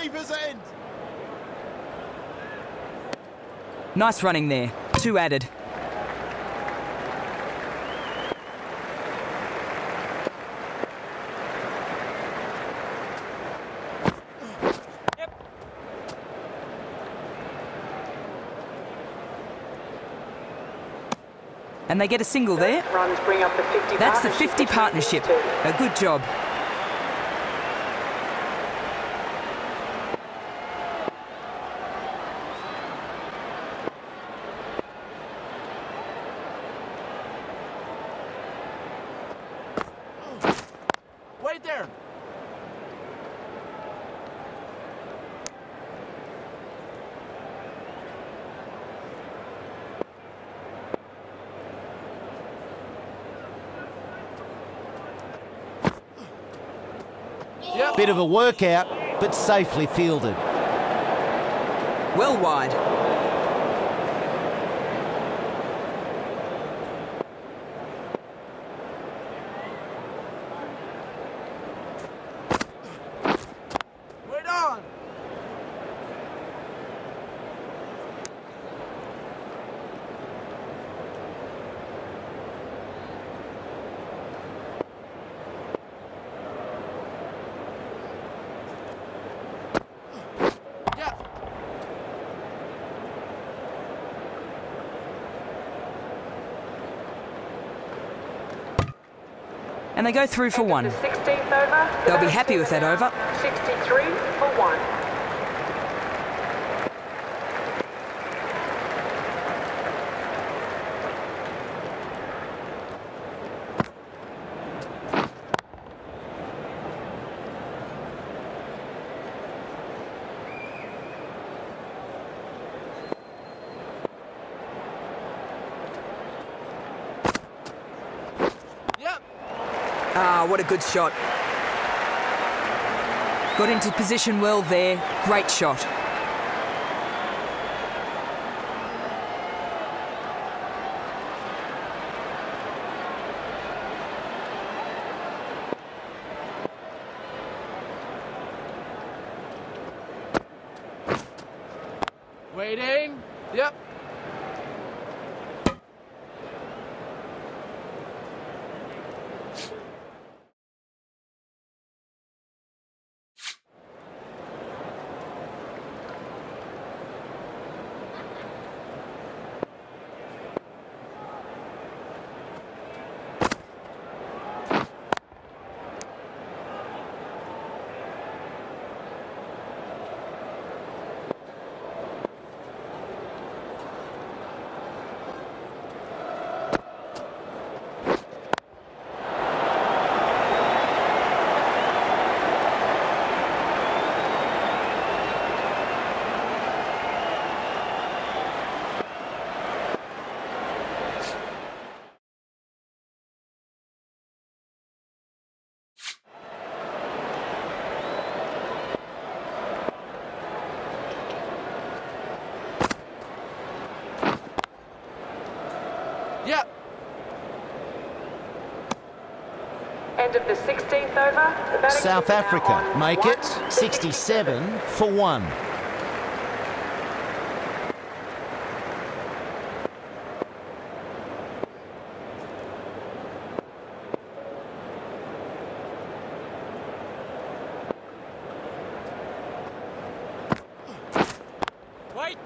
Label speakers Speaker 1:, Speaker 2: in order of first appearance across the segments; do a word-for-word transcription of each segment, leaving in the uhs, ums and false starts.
Speaker 1: keeper's end.
Speaker 2: Nice running there. Two added. And they get a single there.
Speaker 3: Runs bring up the fifty.
Speaker 2: That's the fifty partnership. A good job.
Speaker 1: Wait there.
Speaker 4: Bit of a workout, but safely fielded.
Speaker 2: Well wide.
Speaker 1: Wait on.
Speaker 2: And they go through for one.
Speaker 3: The sixteenth over.
Speaker 2: They'll be happy with that over.
Speaker 3: sixty-three for one.
Speaker 2: Ah, what a good shot. Got into position well there. Great shot.
Speaker 1: Waiting. Yep. Yep.
Speaker 3: End of the sixteenth over. The batting
Speaker 4: South
Speaker 3: team are now
Speaker 4: Africa
Speaker 3: on
Speaker 4: make
Speaker 3: one
Speaker 4: it sixty-seven for one.
Speaker 1: Wait.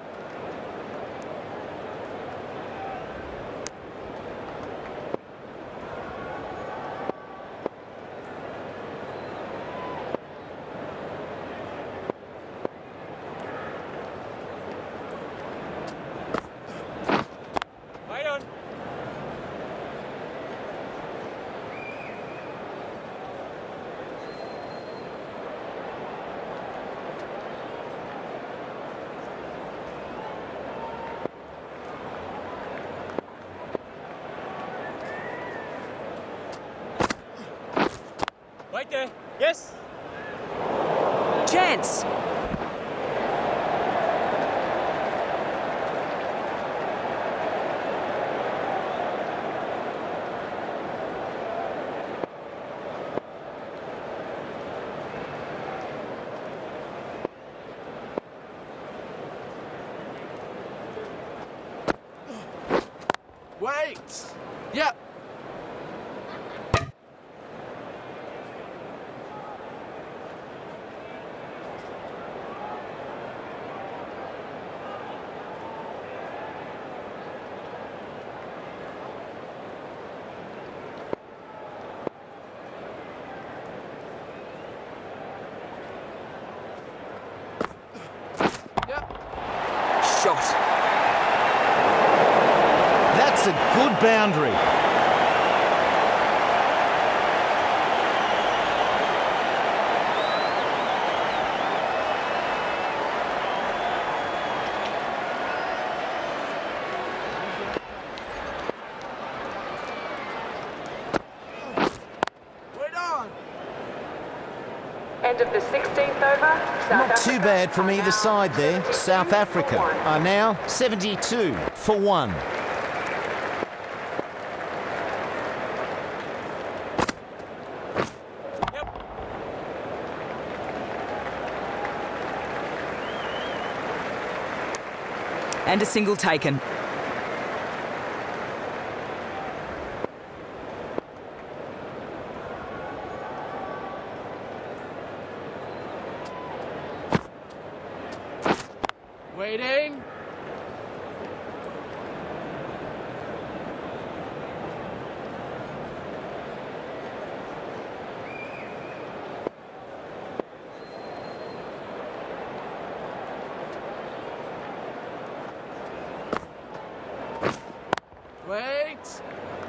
Speaker 1: Wait on. Right there. Yes.
Speaker 2: Chance.
Speaker 1: Wait. Yep.
Speaker 2: Shot.
Speaker 4: That's a good boundary.
Speaker 1: Wait on.
Speaker 3: End of the sixteenth over. South
Speaker 4: Not too
Speaker 3: Africa
Speaker 4: bad from
Speaker 3: are
Speaker 4: either
Speaker 3: now
Speaker 4: side there.
Speaker 3: seventy-two
Speaker 4: South
Speaker 3: for
Speaker 4: Africa
Speaker 3: one.
Speaker 4: are now seventy-two for one.
Speaker 1: Yep.
Speaker 2: And a single taken.
Speaker 1: Waiting. Wait.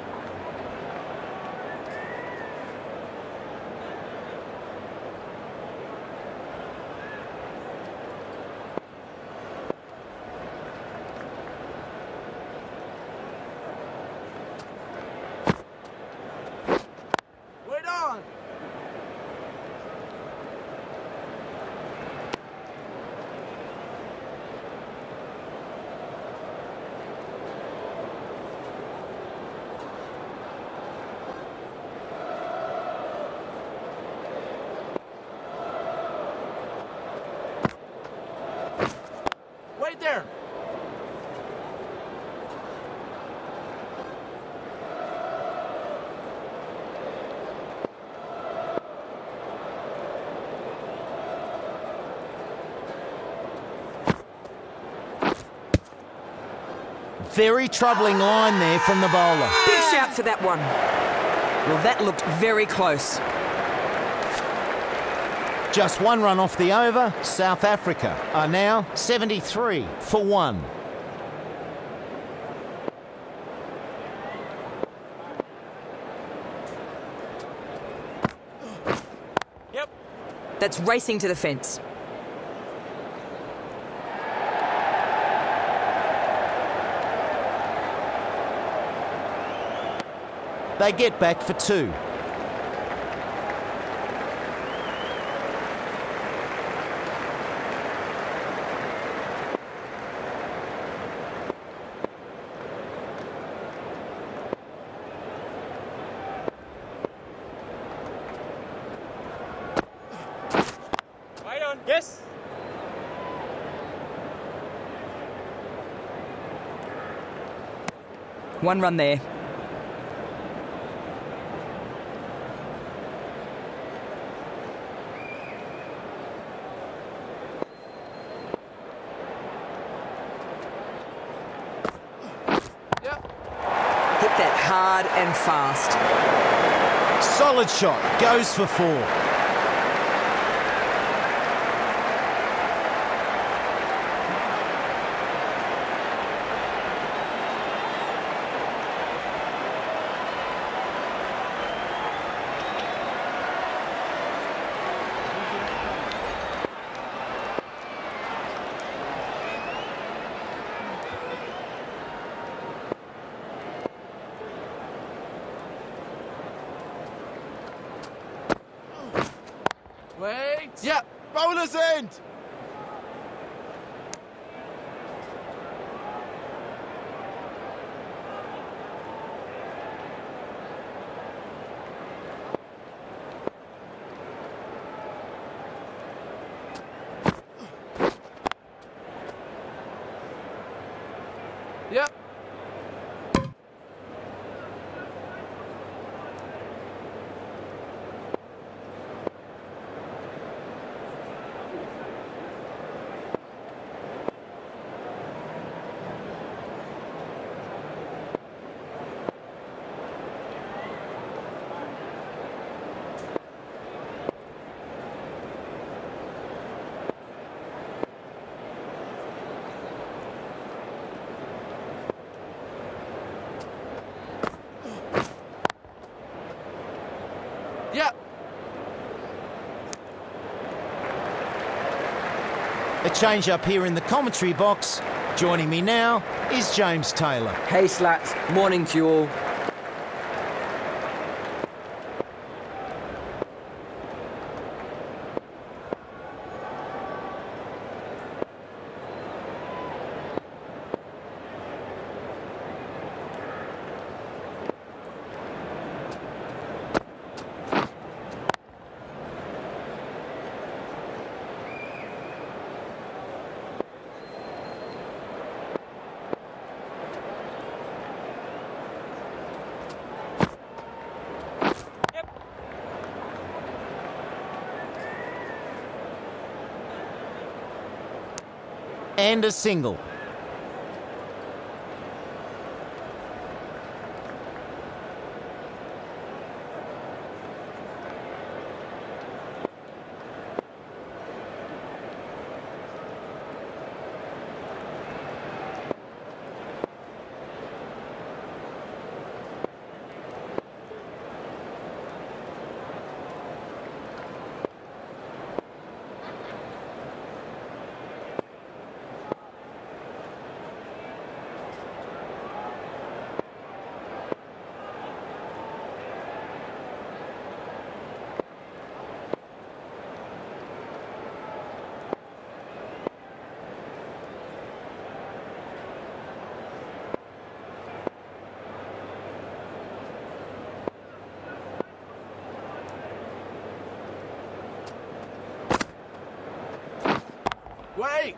Speaker 1: Wait on. Wait there.
Speaker 4: Very troubling line there from the bowler.
Speaker 2: Big shout for that one. Well, that looked very close.
Speaker 4: Just one run off the over. South Africa are now seventy-three for one.
Speaker 1: Yep.
Speaker 2: That's racing to the fence.
Speaker 4: They get back for two.
Speaker 1: Right on. Yes.
Speaker 2: One run there.
Speaker 1: Yep.
Speaker 2: Hit that hard and fast.
Speaker 4: Solid shot. Goes for four.
Speaker 1: Wait. Yep. Bowler's end. Yep. Yep.
Speaker 4: A change up here in the commentary box. Joining me now is James Taylor.
Speaker 2: Hey Slats, morning to you all.
Speaker 4: And a single.
Speaker 1: Wait!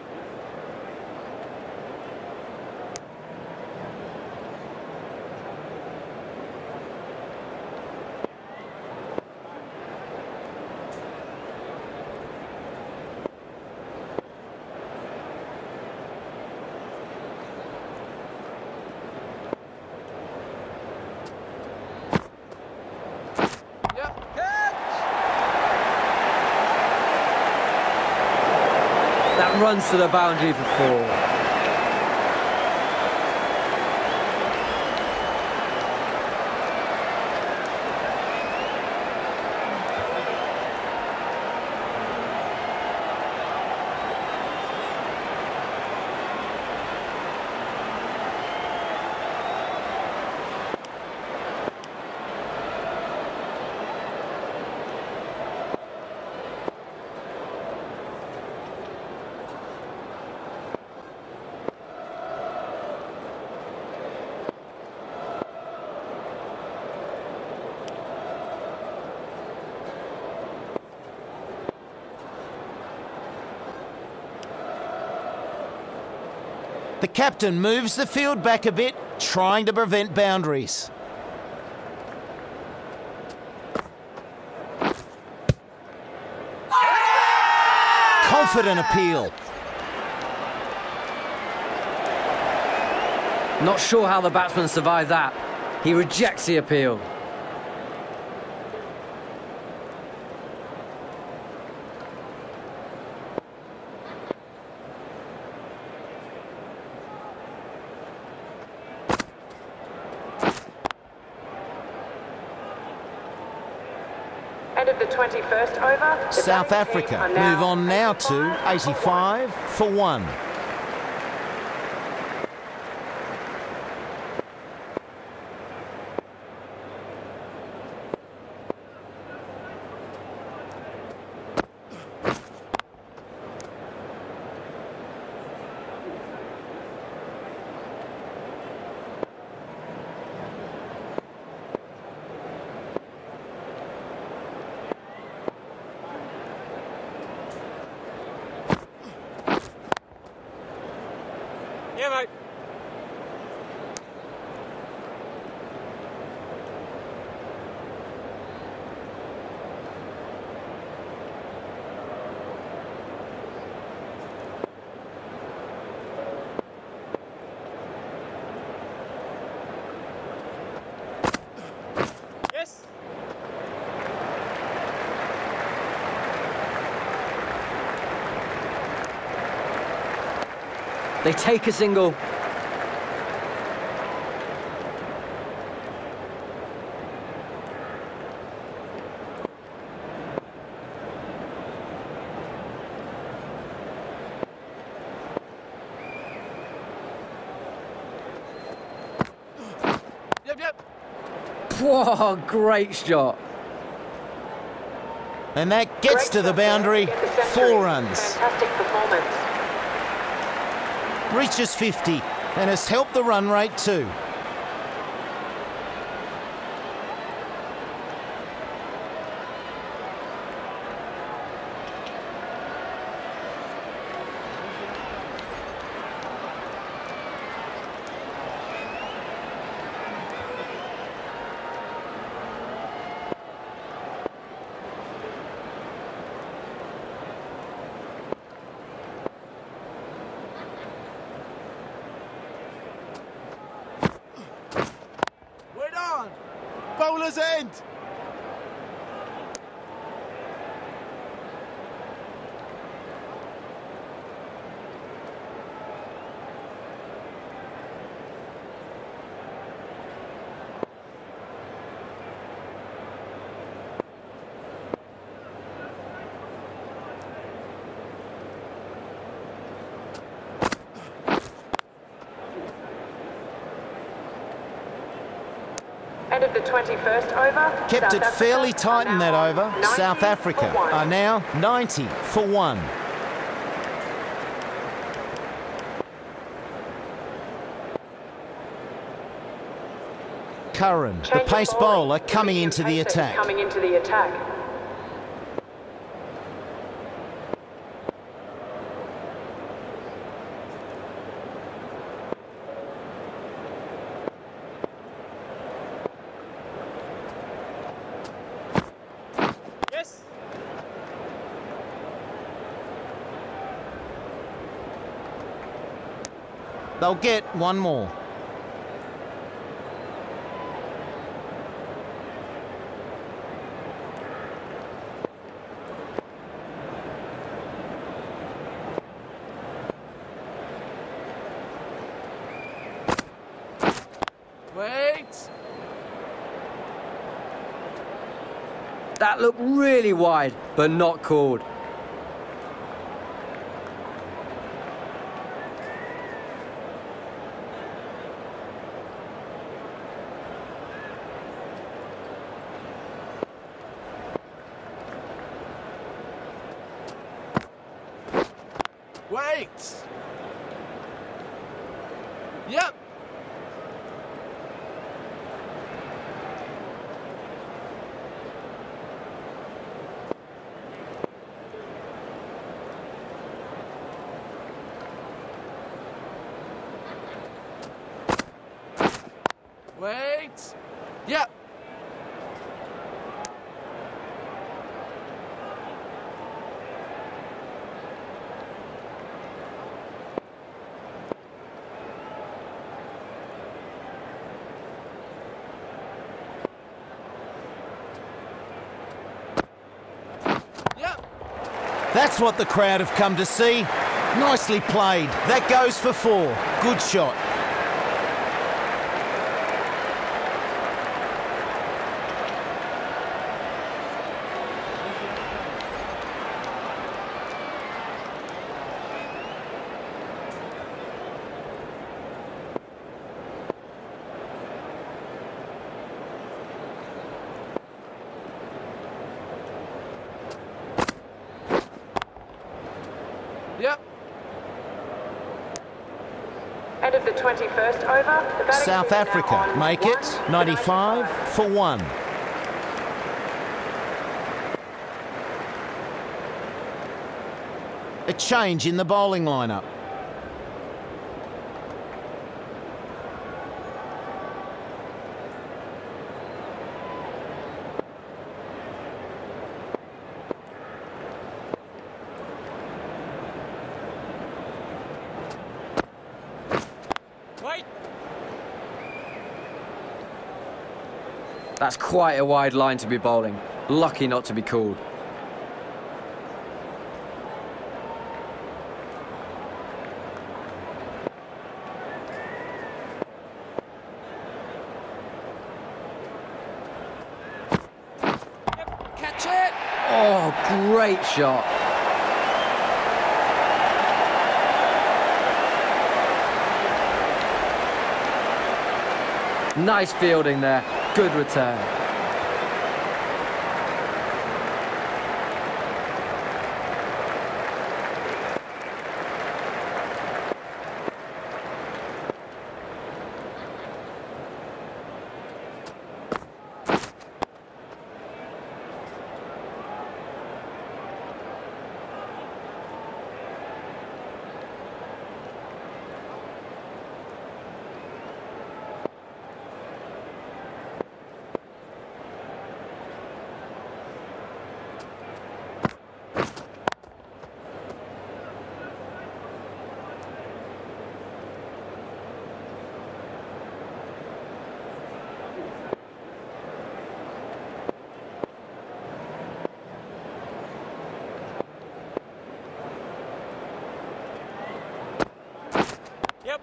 Speaker 2: That runs to the boundary for four.
Speaker 4: The captain moves the field back a bit, trying to prevent boundaries. Confident appeal.
Speaker 2: Not sure how the batsman survived that. He rejects the appeal.
Speaker 3: End of the twenty-first over. The
Speaker 4: South
Speaker 3: batting team
Speaker 4: Africa
Speaker 3: are now
Speaker 4: move on now to eighty-five for one.
Speaker 1: Yeah, mate. Yes.
Speaker 2: They take a single. Whoa, great shot.
Speaker 4: And that gets
Speaker 3: Great
Speaker 4: to the
Speaker 3: shot there
Speaker 4: boundary.
Speaker 3: to get the century.
Speaker 4: Four runs.
Speaker 3: Fantastic performance.
Speaker 4: Reaches fifty and has helped the run rate too.
Speaker 5: Bowler's end!
Speaker 3: End of the twenty-first over.
Speaker 4: Kept
Speaker 3: South
Speaker 4: it
Speaker 3: Africa
Speaker 4: fairly
Speaker 3: are
Speaker 4: tight in
Speaker 3: now
Speaker 4: that
Speaker 3: on
Speaker 4: over.
Speaker 3: ninety
Speaker 4: South Africa
Speaker 3: for one.
Speaker 4: are now ninety for one. Curran, the
Speaker 3: Change of
Speaker 4: pace
Speaker 3: bowling.
Speaker 4: bowler, coming into the
Speaker 3: Pacer is
Speaker 4: attack.
Speaker 3: Coming into the attack.
Speaker 1: Yes.
Speaker 4: They'll get one more.
Speaker 5: Wait!
Speaker 2: That looked really wide, but not called.
Speaker 5: Wait! Yep! Wait! Yep! Yep!
Speaker 4: That's what the crowd have come to see. Nicely played. That goes for four. Good shot.
Speaker 5: Yep!
Speaker 3: End of the twenty-first over. The batting
Speaker 4: South
Speaker 3: team are now
Speaker 4: Africa
Speaker 3: on
Speaker 4: make
Speaker 3: one
Speaker 4: it
Speaker 3: for
Speaker 4: ninety-five for one. A change in the bowling lineup.
Speaker 1: Wait.
Speaker 2: That's quite a wide line to be bowling. Lucky not to be called.
Speaker 1: Yep. Catch it.
Speaker 2: Oh, great shot. Nice fielding there.
Speaker 6: Good return.
Speaker 1: Yep.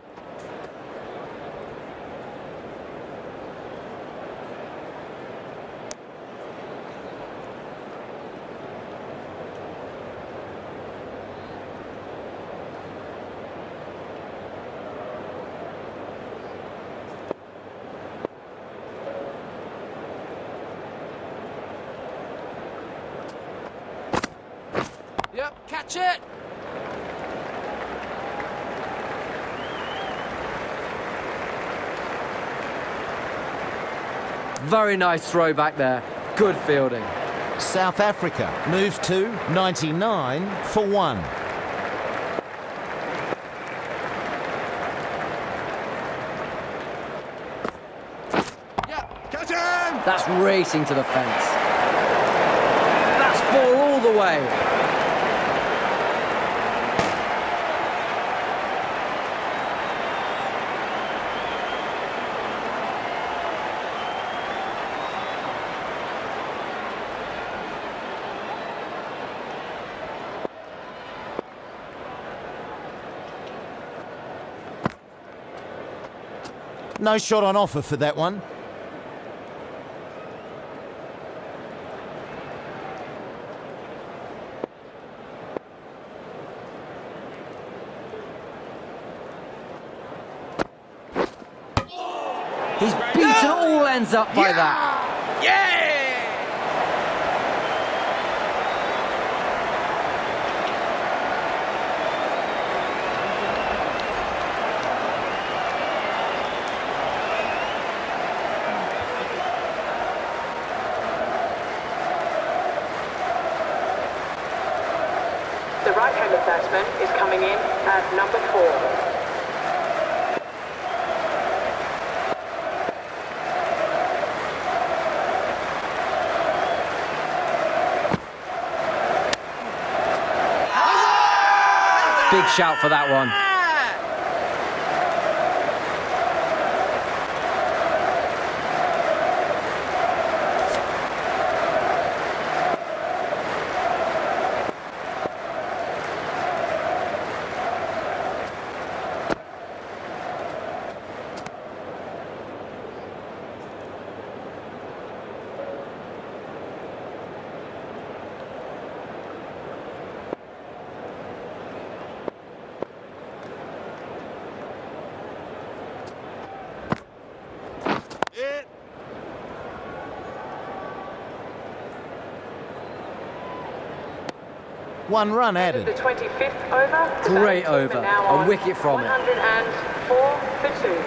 Speaker 5: Yep, catch it!
Speaker 6: Very nice throw back there. Good fielding.
Speaker 4: South Africa move to ninety-nine for one.
Speaker 5: Yep, catch him!
Speaker 6: That's racing to the fence. That's four all the way.
Speaker 4: No shot on offer for that one.
Speaker 6: He's beaten all ends up by that.
Speaker 3: The right-handed batsman is coming in at number four.
Speaker 6: Big shout for that one.
Speaker 4: One run added.
Speaker 3: The twenty-fifth over.
Speaker 6: Great over. A wicket from it.
Speaker 3: one hundred four for two.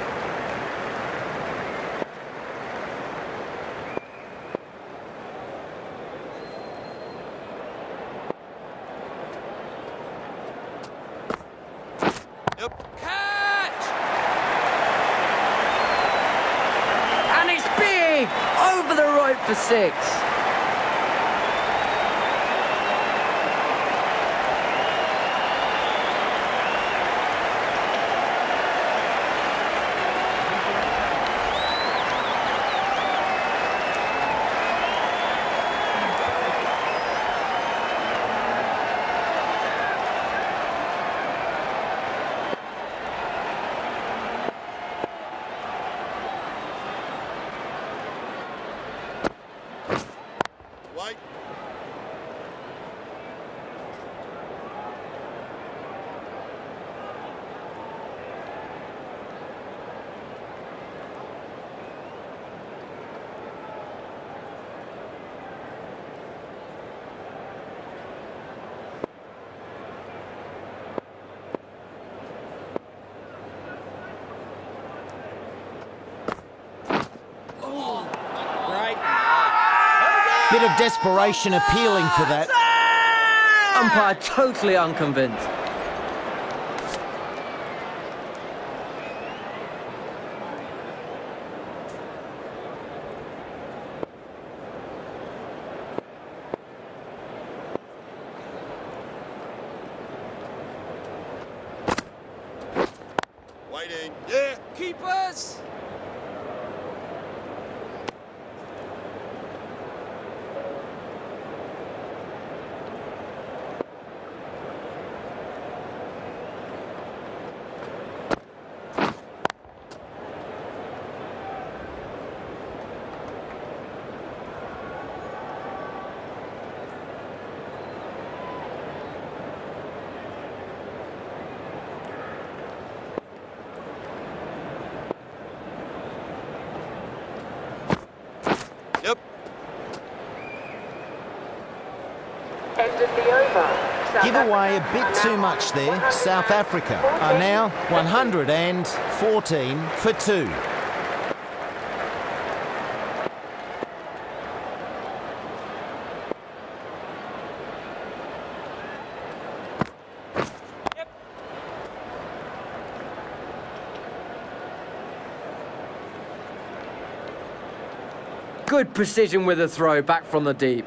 Speaker 5: Yep, catch!
Speaker 6: And it's big! Over the right for six.
Speaker 5: White.
Speaker 4: Bit of desperation appealing for that.
Speaker 6: Umpire totally unconvinced.
Speaker 5: Waiting. Yeah.
Speaker 1: Keepers!
Speaker 5: Yep.
Speaker 3: End of the over. South
Speaker 4: Give away a
Speaker 3: Africa
Speaker 4: bit
Speaker 3: are
Speaker 4: too
Speaker 3: now
Speaker 4: much there.
Speaker 3: one hundred
Speaker 4: South Africa are now one hundred fourteen for two.
Speaker 6: Good precision with a throw back from the deep.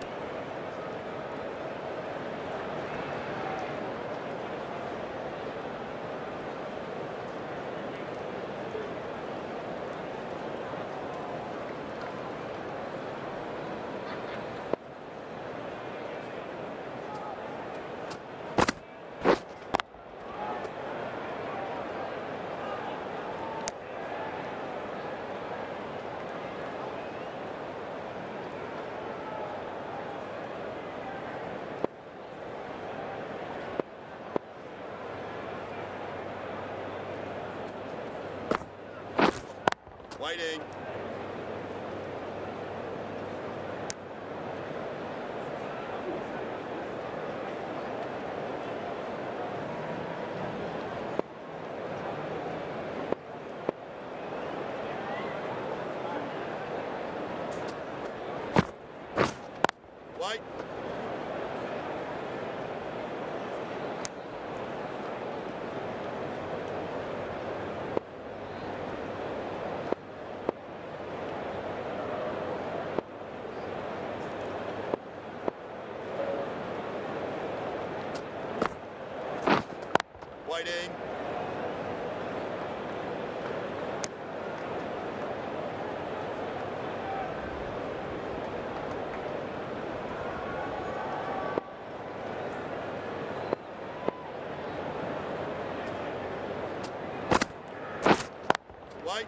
Speaker 5: Waiting. Wait. Waiting. Wait.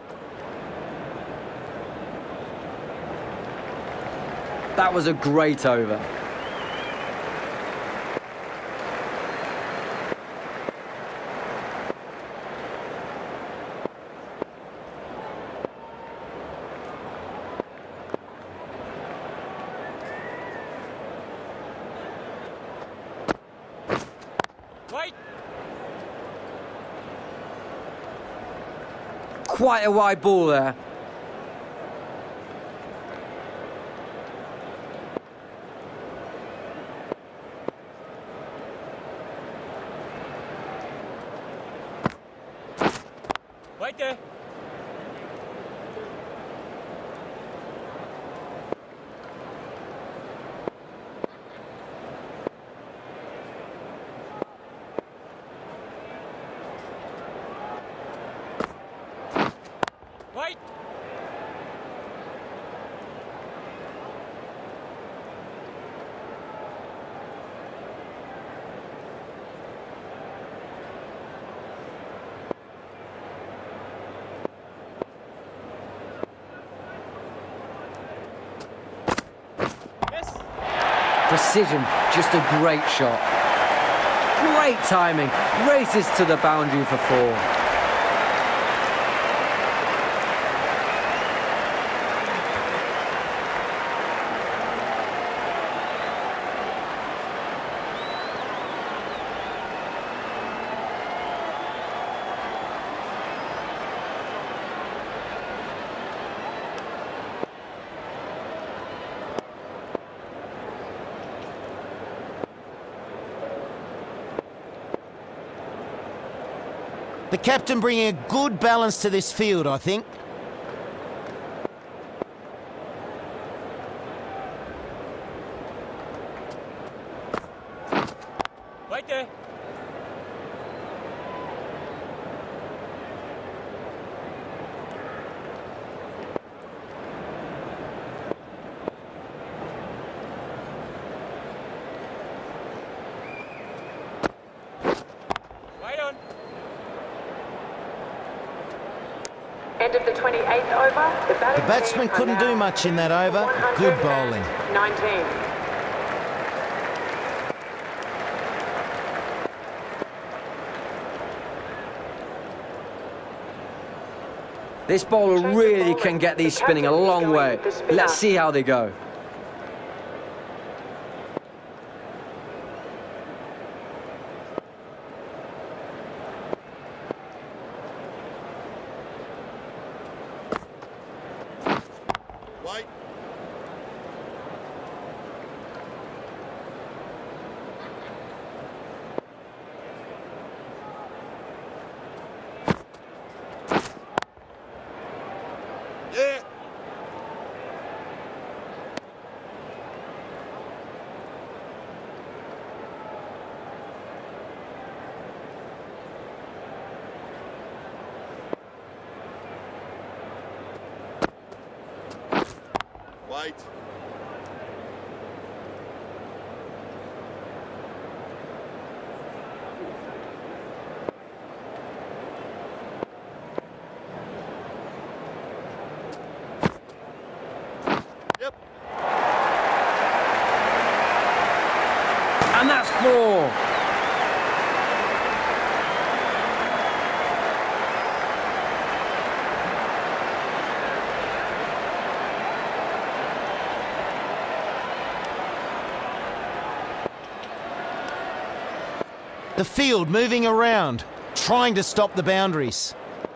Speaker 6: That was a great over.
Speaker 1: Wait!
Speaker 6: Quite a wide ball there.
Speaker 1: Wait there! Wait! Yes!
Speaker 6: Precision, just a great shot. Great timing, races to the boundary for four.
Speaker 4: The captain bringing a good balance to this field, I think.
Speaker 1: Right there. Right on.
Speaker 3: End of the twenty-eighth over. The, batting
Speaker 4: The batsman
Speaker 3: team are
Speaker 4: couldn't
Speaker 3: now
Speaker 4: do much in that over. Good bowling.
Speaker 3: nineteen.
Speaker 6: This bowler really can get these spinning a long way. Let's see how they go.
Speaker 5: White. Yeah. White. Yep.
Speaker 6: And that's four.
Speaker 4: The field moving around, trying to stop the boundaries.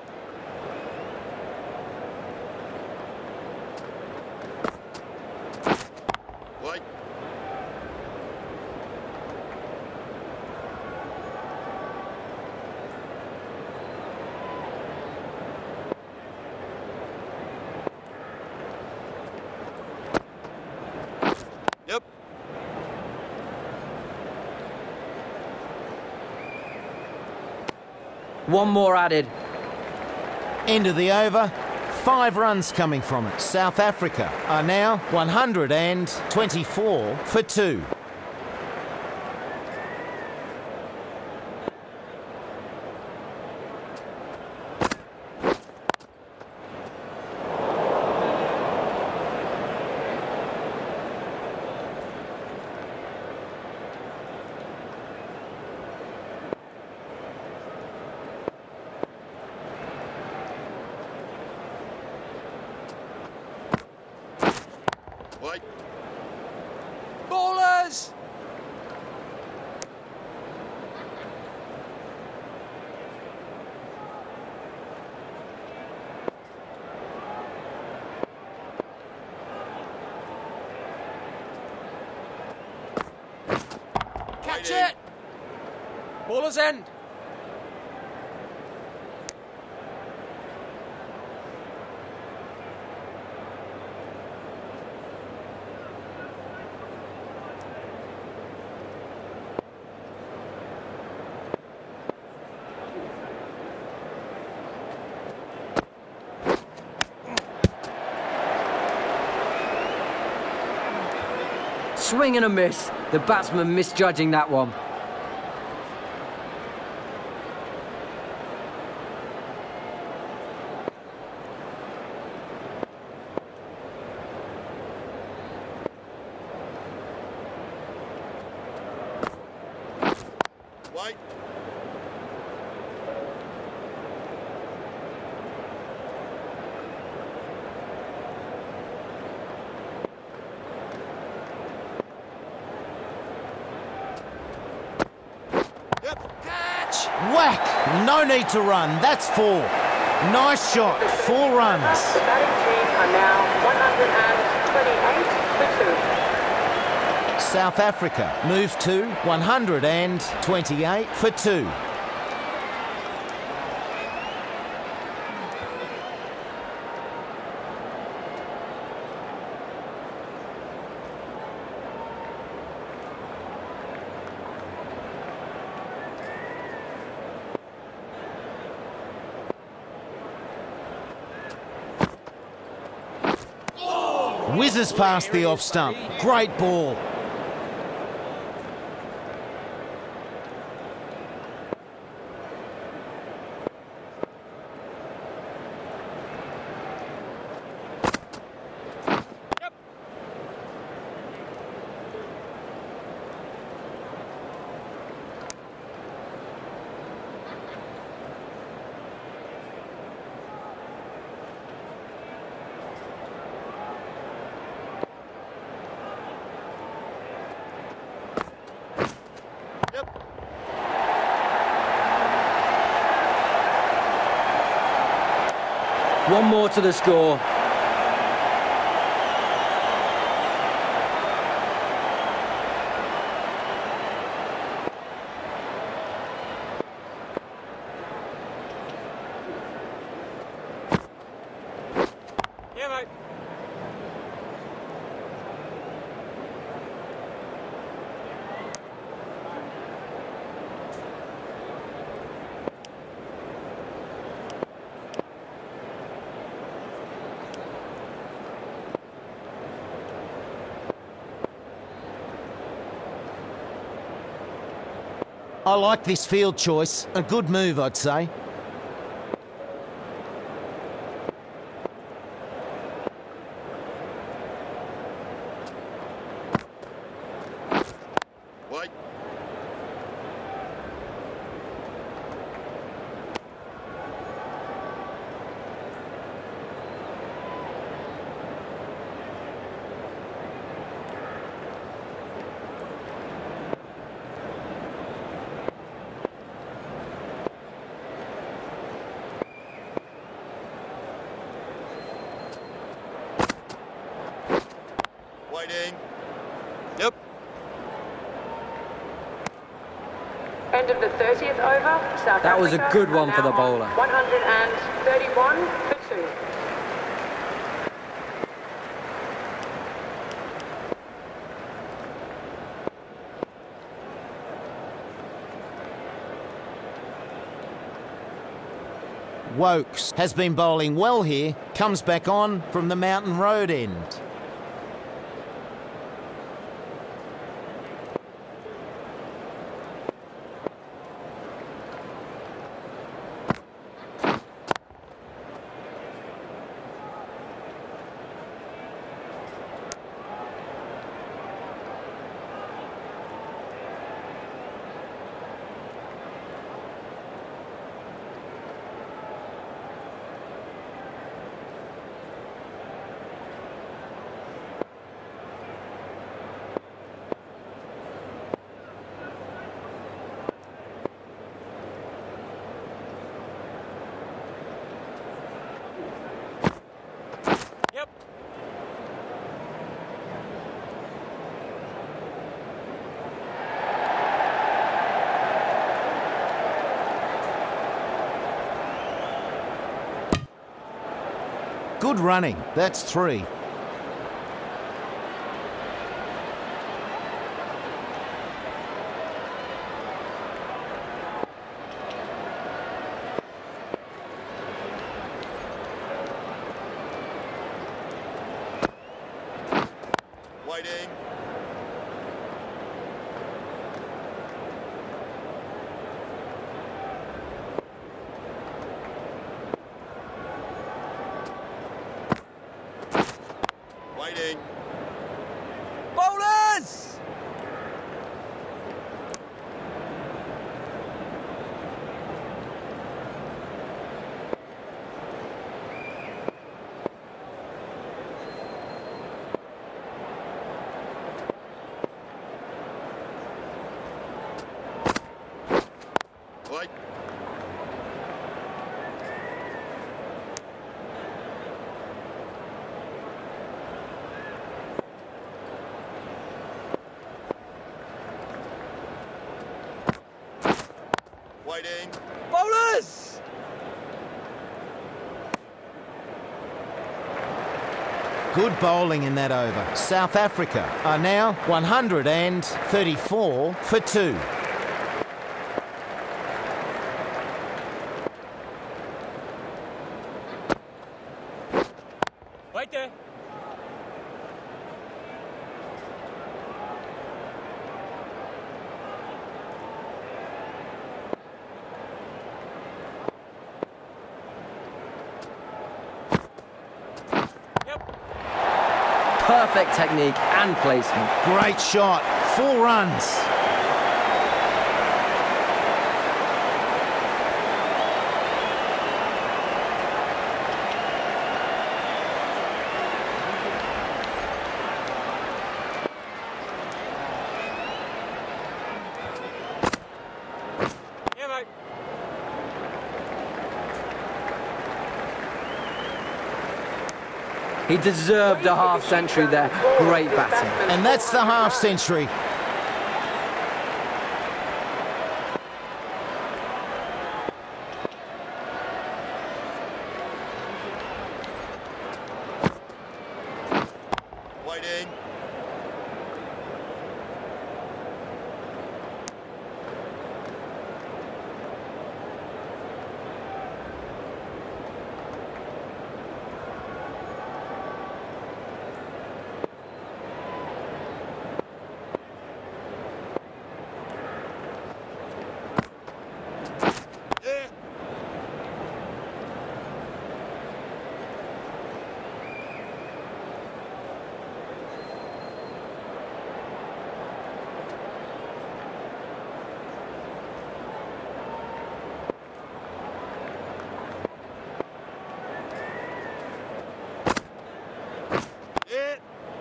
Speaker 5: White. Yep.
Speaker 6: One more added.
Speaker 4: End of the over. Five runs coming from it. South Africa are now one hundred twenty-four for two.
Speaker 5: White.
Speaker 1: Ballers! Catch
Speaker 5: White
Speaker 1: it! Ballers end.
Speaker 6: Swing and a miss. The batsman misjudging that one.
Speaker 5: White. Yep.
Speaker 1: Catch!
Speaker 4: Whack! No need to run. That's four. Nice shot. Four runs.
Speaker 3: The batting team are now one hundred twenty-eight for two.
Speaker 4: South Africa move to one hundred twenty-eight for two. Whizzes past the off stump. Great ball.
Speaker 6: One more to the score.
Speaker 1: Yeah, mate.
Speaker 4: I like this field choice. A good move, I'd say.
Speaker 5: Wait. Waiting. Yep.
Speaker 3: End of the thirtieth over. South
Speaker 6: That was a
Speaker 3: Africa
Speaker 6: good
Speaker 3: are
Speaker 6: one for
Speaker 3: now
Speaker 6: the bowler.
Speaker 3: on one hundred thirty-one for two.
Speaker 4: Wokes has been bowling well here. Comes back on from the Mountain Road end.
Speaker 1: Yep.
Speaker 4: Good running. That's three.
Speaker 5: Waiting. Waiting.
Speaker 1: Bowlers!
Speaker 5: Wait. Waiting.
Speaker 1: Bowlers!
Speaker 4: Good bowling in that over. South Africa are now one hundred thirty-four for two.
Speaker 1: Wait there.
Speaker 6: Perfect technique and placement.
Speaker 4: Great shot. Four runs.
Speaker 1: Yeah, mate.
Speaker 6: He deserved a half century there. Great batting.
Speaker 4: And that's the half century.
Speaker 5: Waiting. Yeah. Yeah.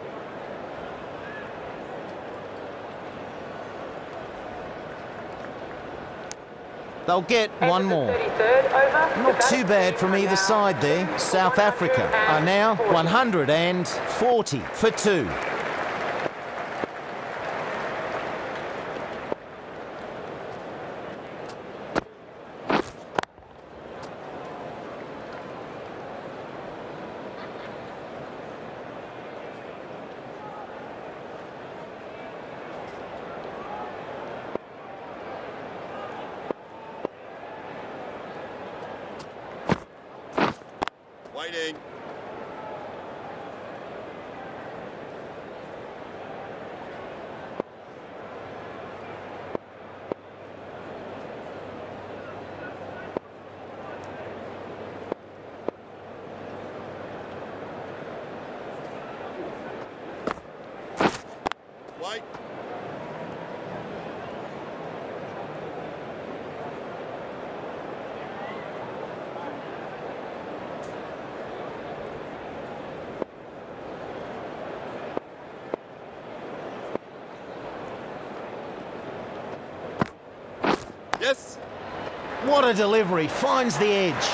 Speaker 4: They'll get one more.
Speaker 3: thirty-third over.
Speaker 4: Not too bad from either side there. South Africa are now one hundred forty for two.
Speaker 5: Waiting. Wait. Yes.
Speaker 4: What a delivery. Finds the edge.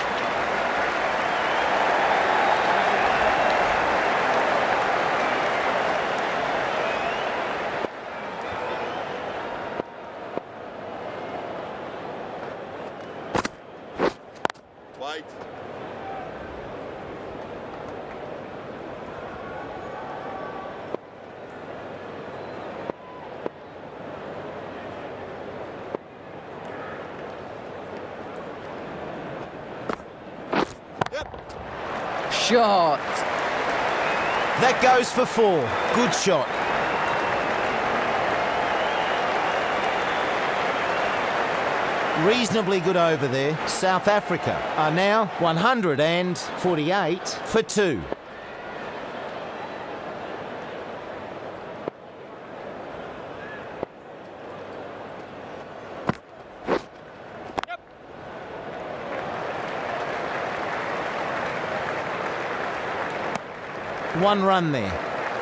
Speaker 5: Wait. Yep.
Speaker 6: Shot.
Speaker 4: That goes for four. Good shot. Reasonably good over there. South Africa are now one hundred forty-eight for two. One run there.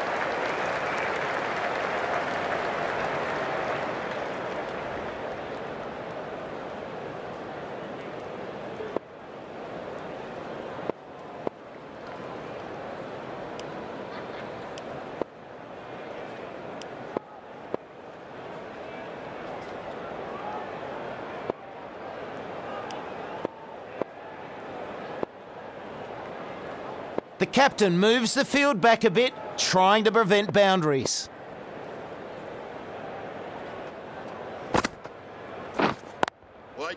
Speaker 4: The captain moves the field back a bit, trying to prevent boundaries.
Speaker 5: Wait.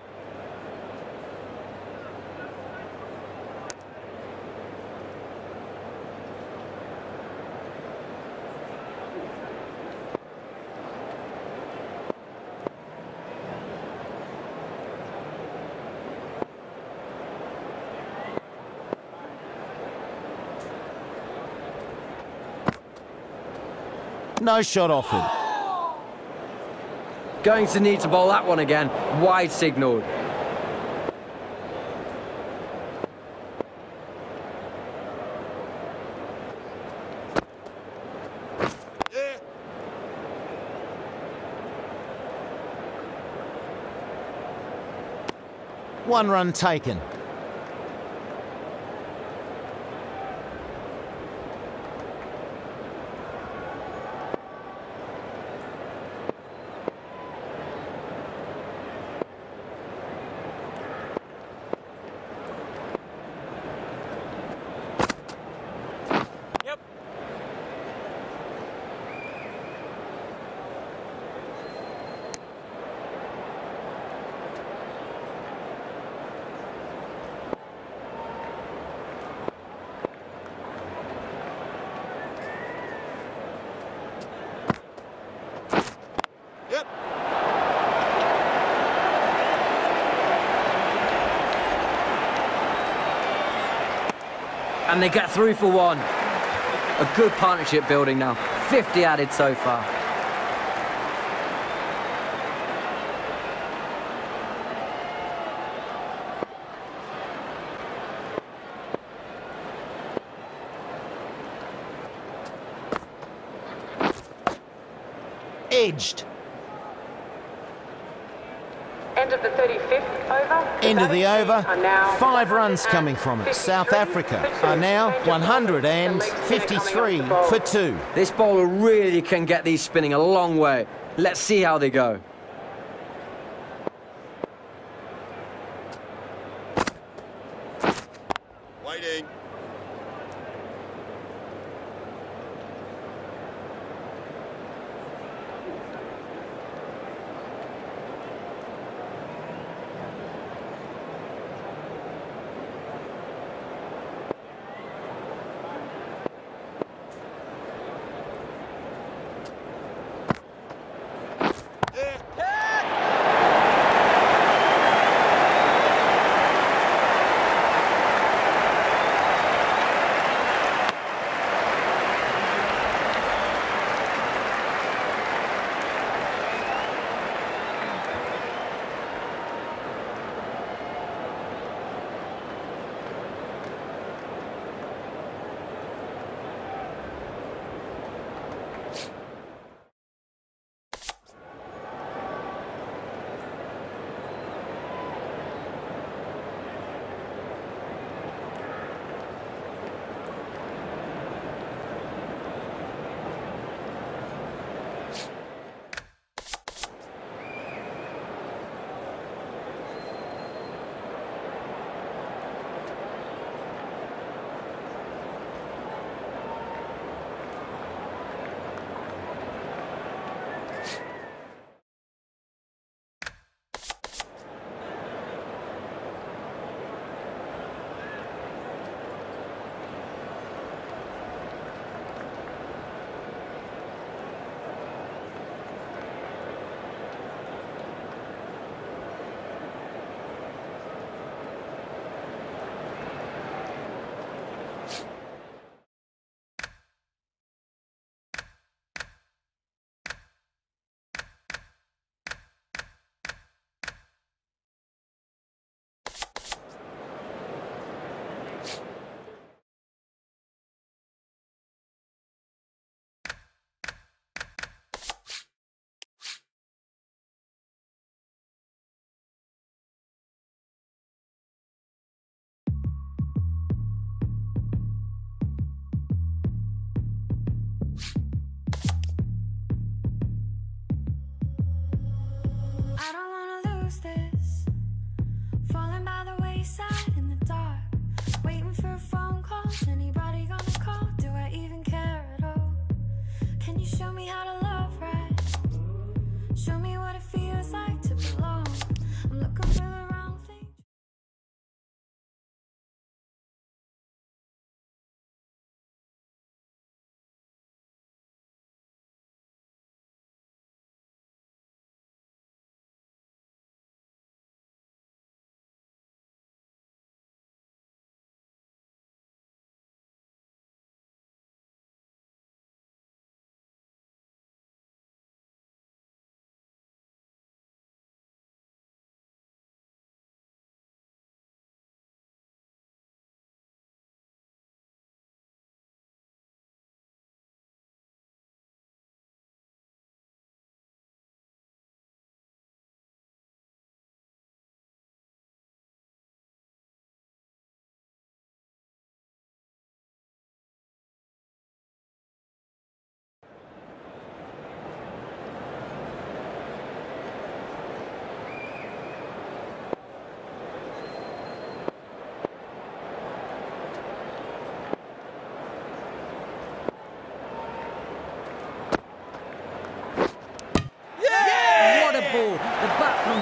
Speaker 4: No shot offered.
Speaker 6: Going to need to bowl that one again. Wide signalled.
Speaker 5: Yeah.
Speaker 4: One run taken.
Speaker 1: Yep.
Speaker 5: Yep.
Speaker 6: And they get through for one. A good partnership building now. fifty added so far.
Speaker 4: Edged.
Speaker 3: End of the thirty-fifth over.
Speaker 4: End of the
Speaker 3: batting
Speaker 4: over.
Speaker 3: team are now
Speaker 4: Five runs coming from it. South Africa are now one hundred fifty-three for two.
Speaker 6: This bowler really can get these spinning a long way. Let's see how they go.
Speaker 5: Waiting.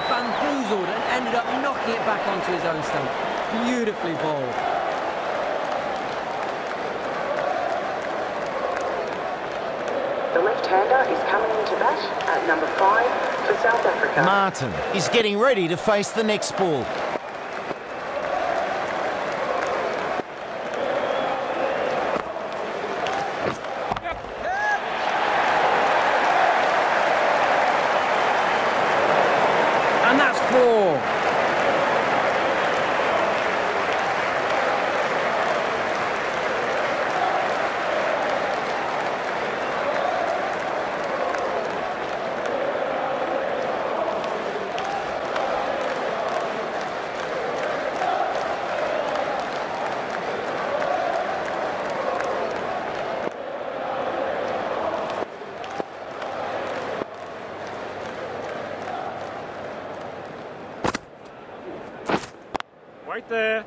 Speaker 6: bamboozled and ended up knocking it back onto his own stump. Beautifully bowled.
Speaker 3: The left-hander is coming into bat at number five for South Africa.
Speaker 4: Martin is getting ready to face the next ball.
Speaker 6: And that's four.
Speaker 1: Right there.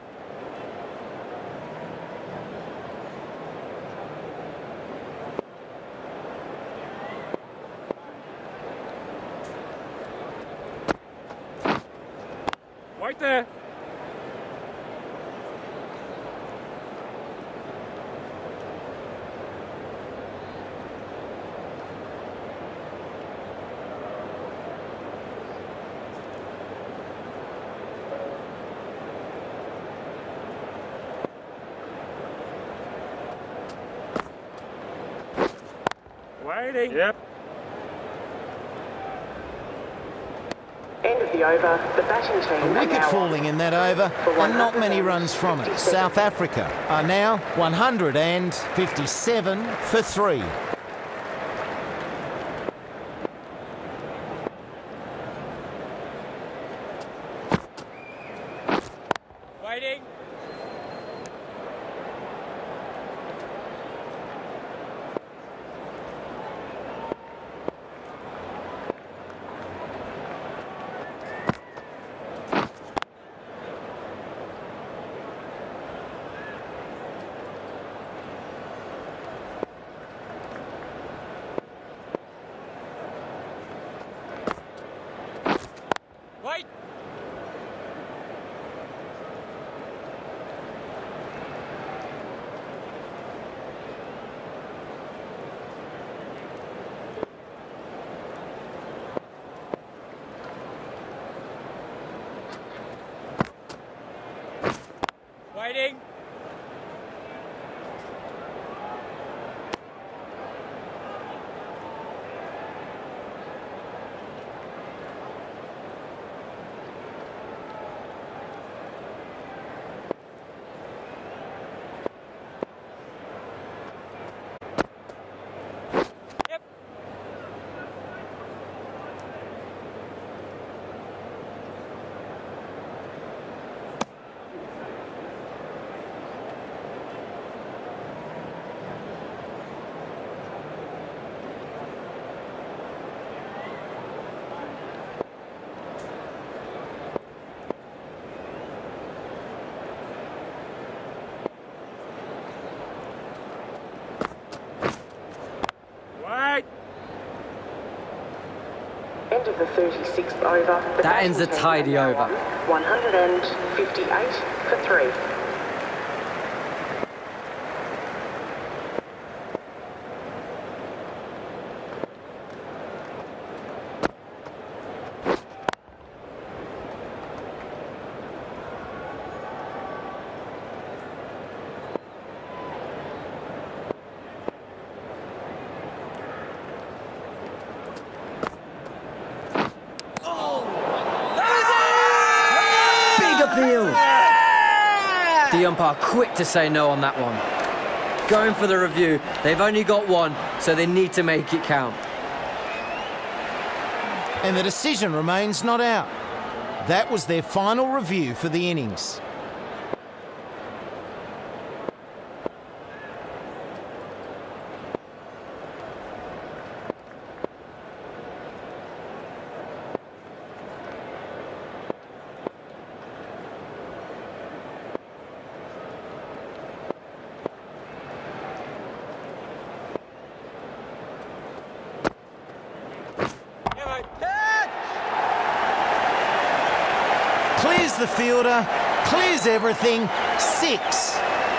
Speaker 1: Right there. Waiting. Yep.
Speaker 3: End of the over. The batting team
Speaker 4: A
Speaker 3: are
Speaker 4: wicket
Speaker 3: now
Speaker 4: falling in that over, and not many runs from it. South Africa are now one hundred fifty-seven for three.
Speaker 1: Waiting. Wait. Waiting. Yep. Wait.
Speaker 3: End of the thirty-sixth over. The
Speaker 6: That ends a
Speaker 3: batting team
Speaker 6: tidy
Speaker 3: are now
Speaker 6: over.
Speaker 3: on one hundred fifty-eight for three.
Speaker 6: Big appeal. The umpire quick to say no on that one. Going for the review. They've only got one, so they need to make it count.
Speaker 4: And the decision remains not out. That was their final review for the innings. Here's the fielder, clears everything, six.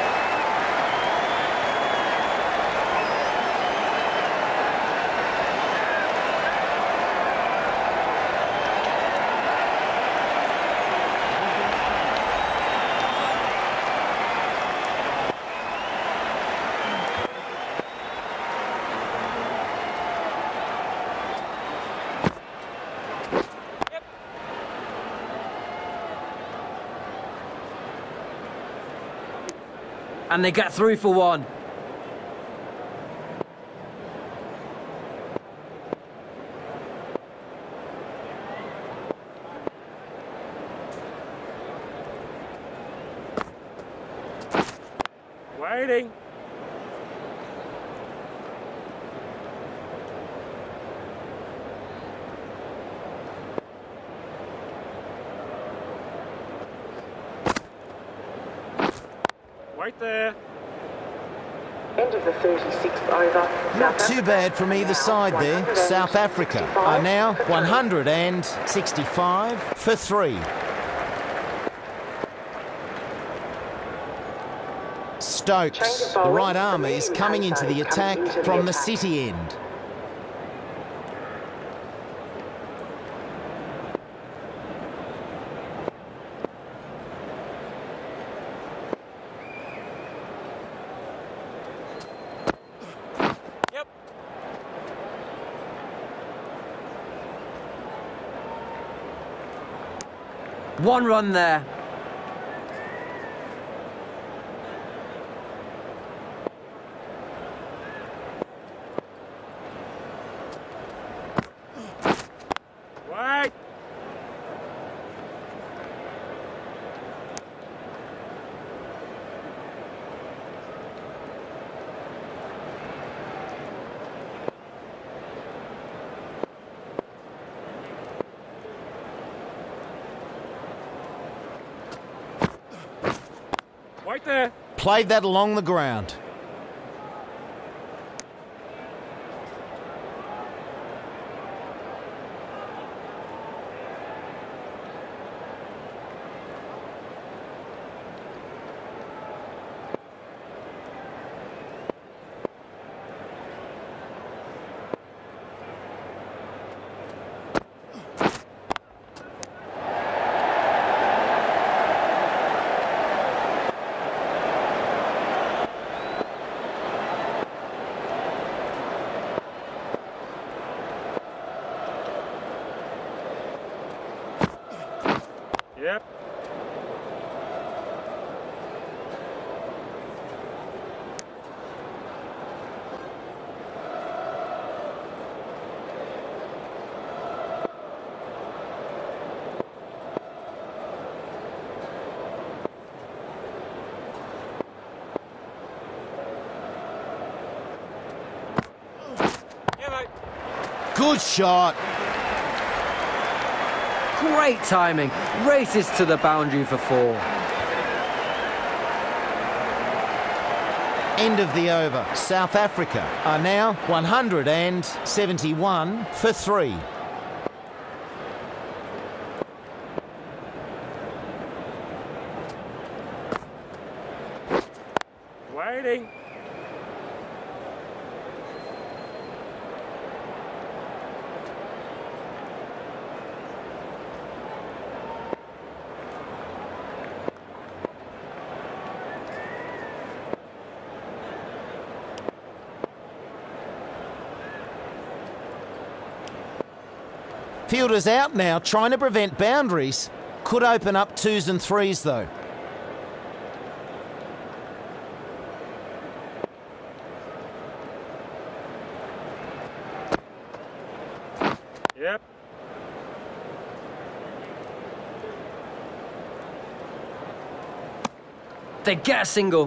Speaker 6: And they get through for one.
Speaker 1: Waiting. Right there.
Speaker 3: End of the thirty-sixth over.
Speaker 4: Not too bad from either side there. South Africa are now one hundred sixty-five for three. Stokes, the right arm, is coming into the attack from the city end.
Speaker 1: Yep.
Speaker 6: One run there.
Speaker 1: Right. Right there.
Speaker 4: Played that along the ground.
Speaker 1: Yep. Yeah, mate.
Speaker 4: Good shot.
Speaker 6: Great timing. Races to the boundary for four.
Speaker 4: End of the over. South Africa are now one hundred seventy-one for three.
Speaker 1: Waiting.
Speaker 4: Fielders out now, trying to prevent boundaries. Could open up twos and threes, though.
Speaker 1: Yep.
Speaker 6: They get a single.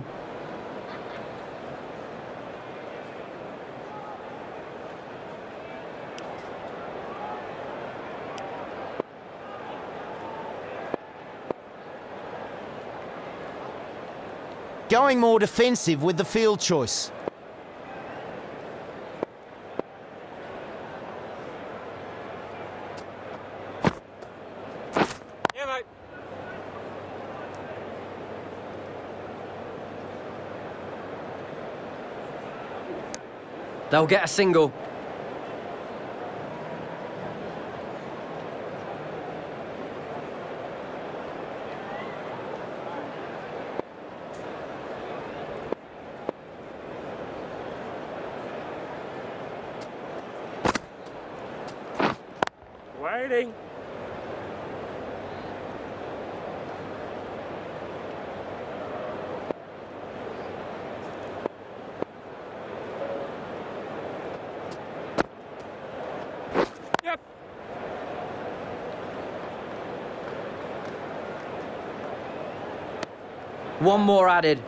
Speaker 4: Going more defensive with the field choice.
Speaker 1: Yeah, mate.
Speaker 6: They'll get a single.
Speaker 1: Waiting. Yep.
Speaker 6: One more added.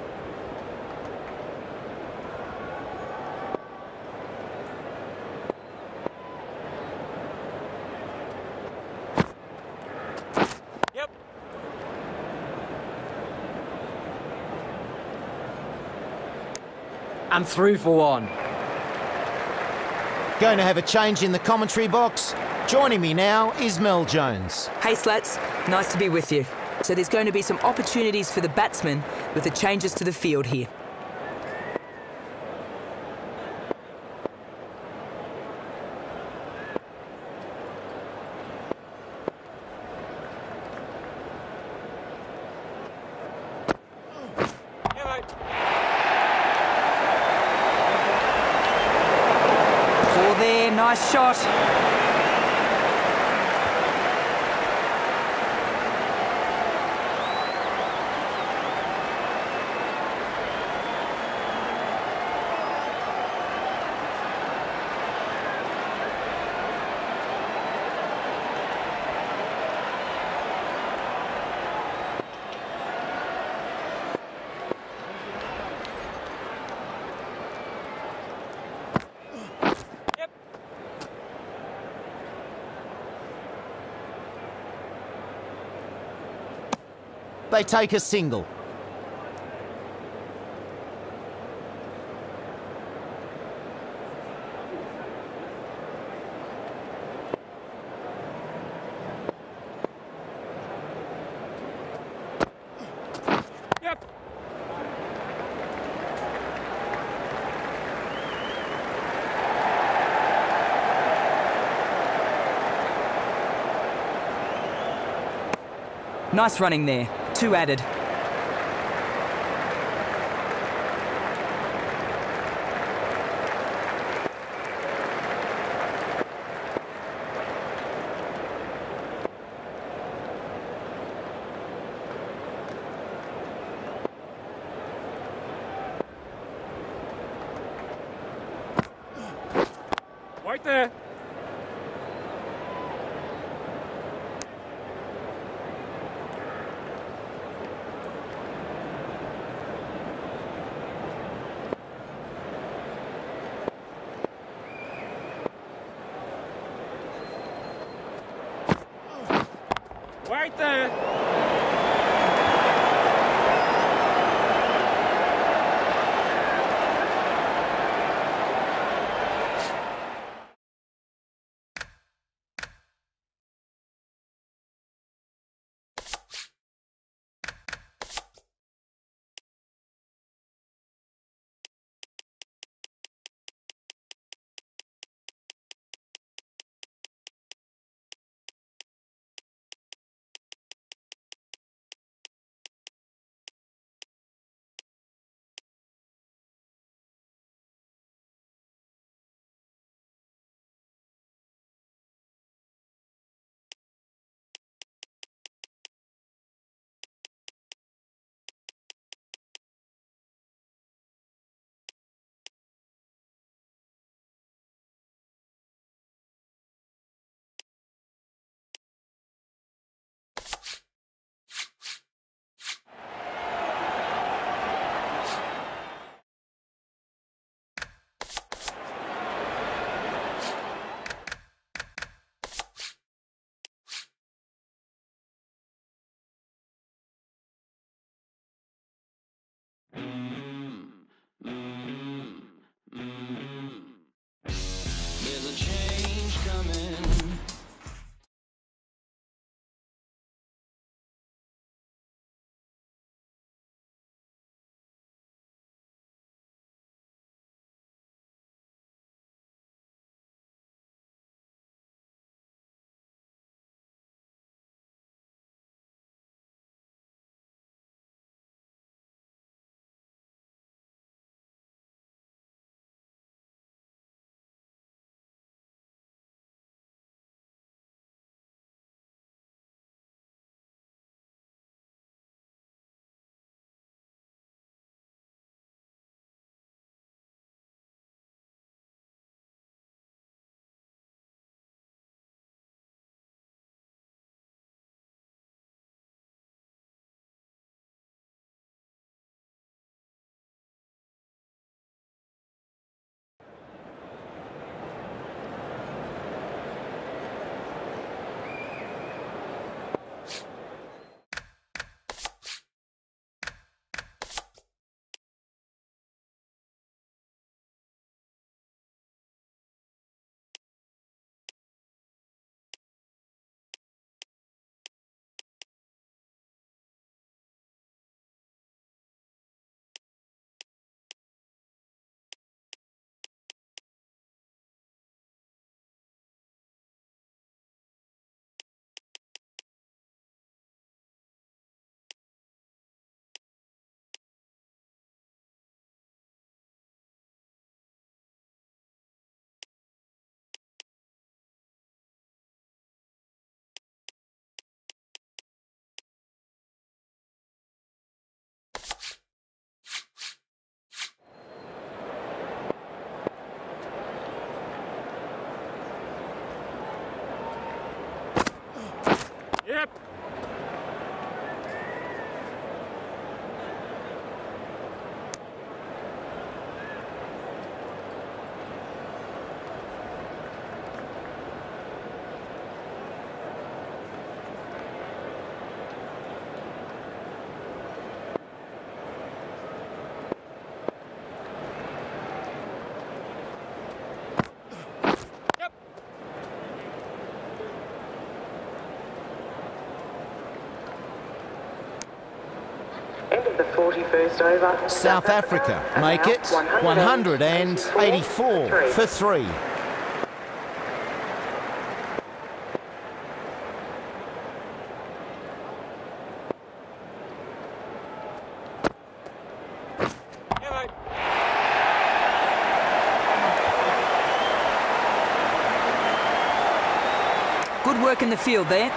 Speaker 1: Yep.
Speaker 6: And through for one.
Speaker 4: Going to have a change in the commentary box. Joining me now is Mel Jones.
Speaker 2: Hey, Slats. Nice to be with you. So there's going to be some opportunities for the batsmen with the changes to the field here.
Speaker 1: Yeah, mate.
Speaker 2: Four there, nice shot.
Speaker 1: Yep.
Speaker 4: They take a single.
Speaker 1: Yep.
Speaker 2: Nice running there. Two added.
Speaker 1: Right there. Right there. Yep.
Speaker 3: End of the forty-first over.
Speaker 4: South Africa make it one hundred eighty-four for three.
Speaker 1: Yeah, mate.
Speaker 2: Good work in the field there.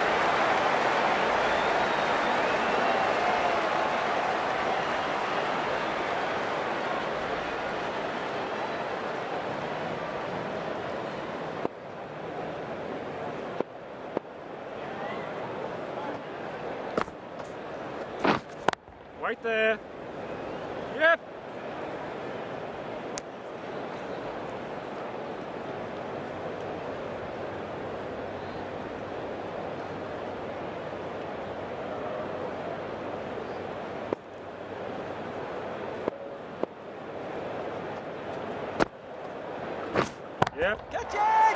Speaker 1: Right there. Yep. Yep. Catch it!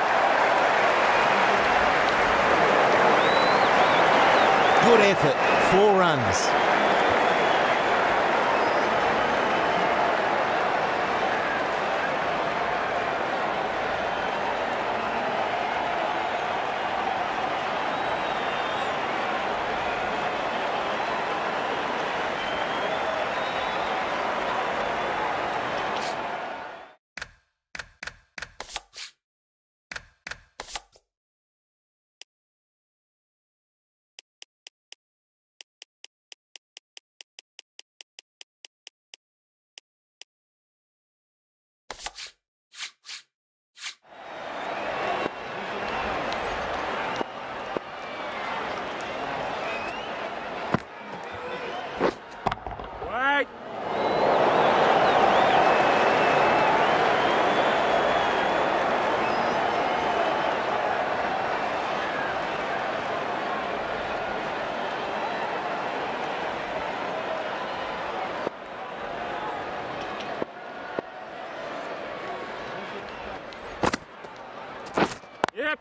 Speaker 4: Good effort, four runs.
Speaker 1: Right. Yep.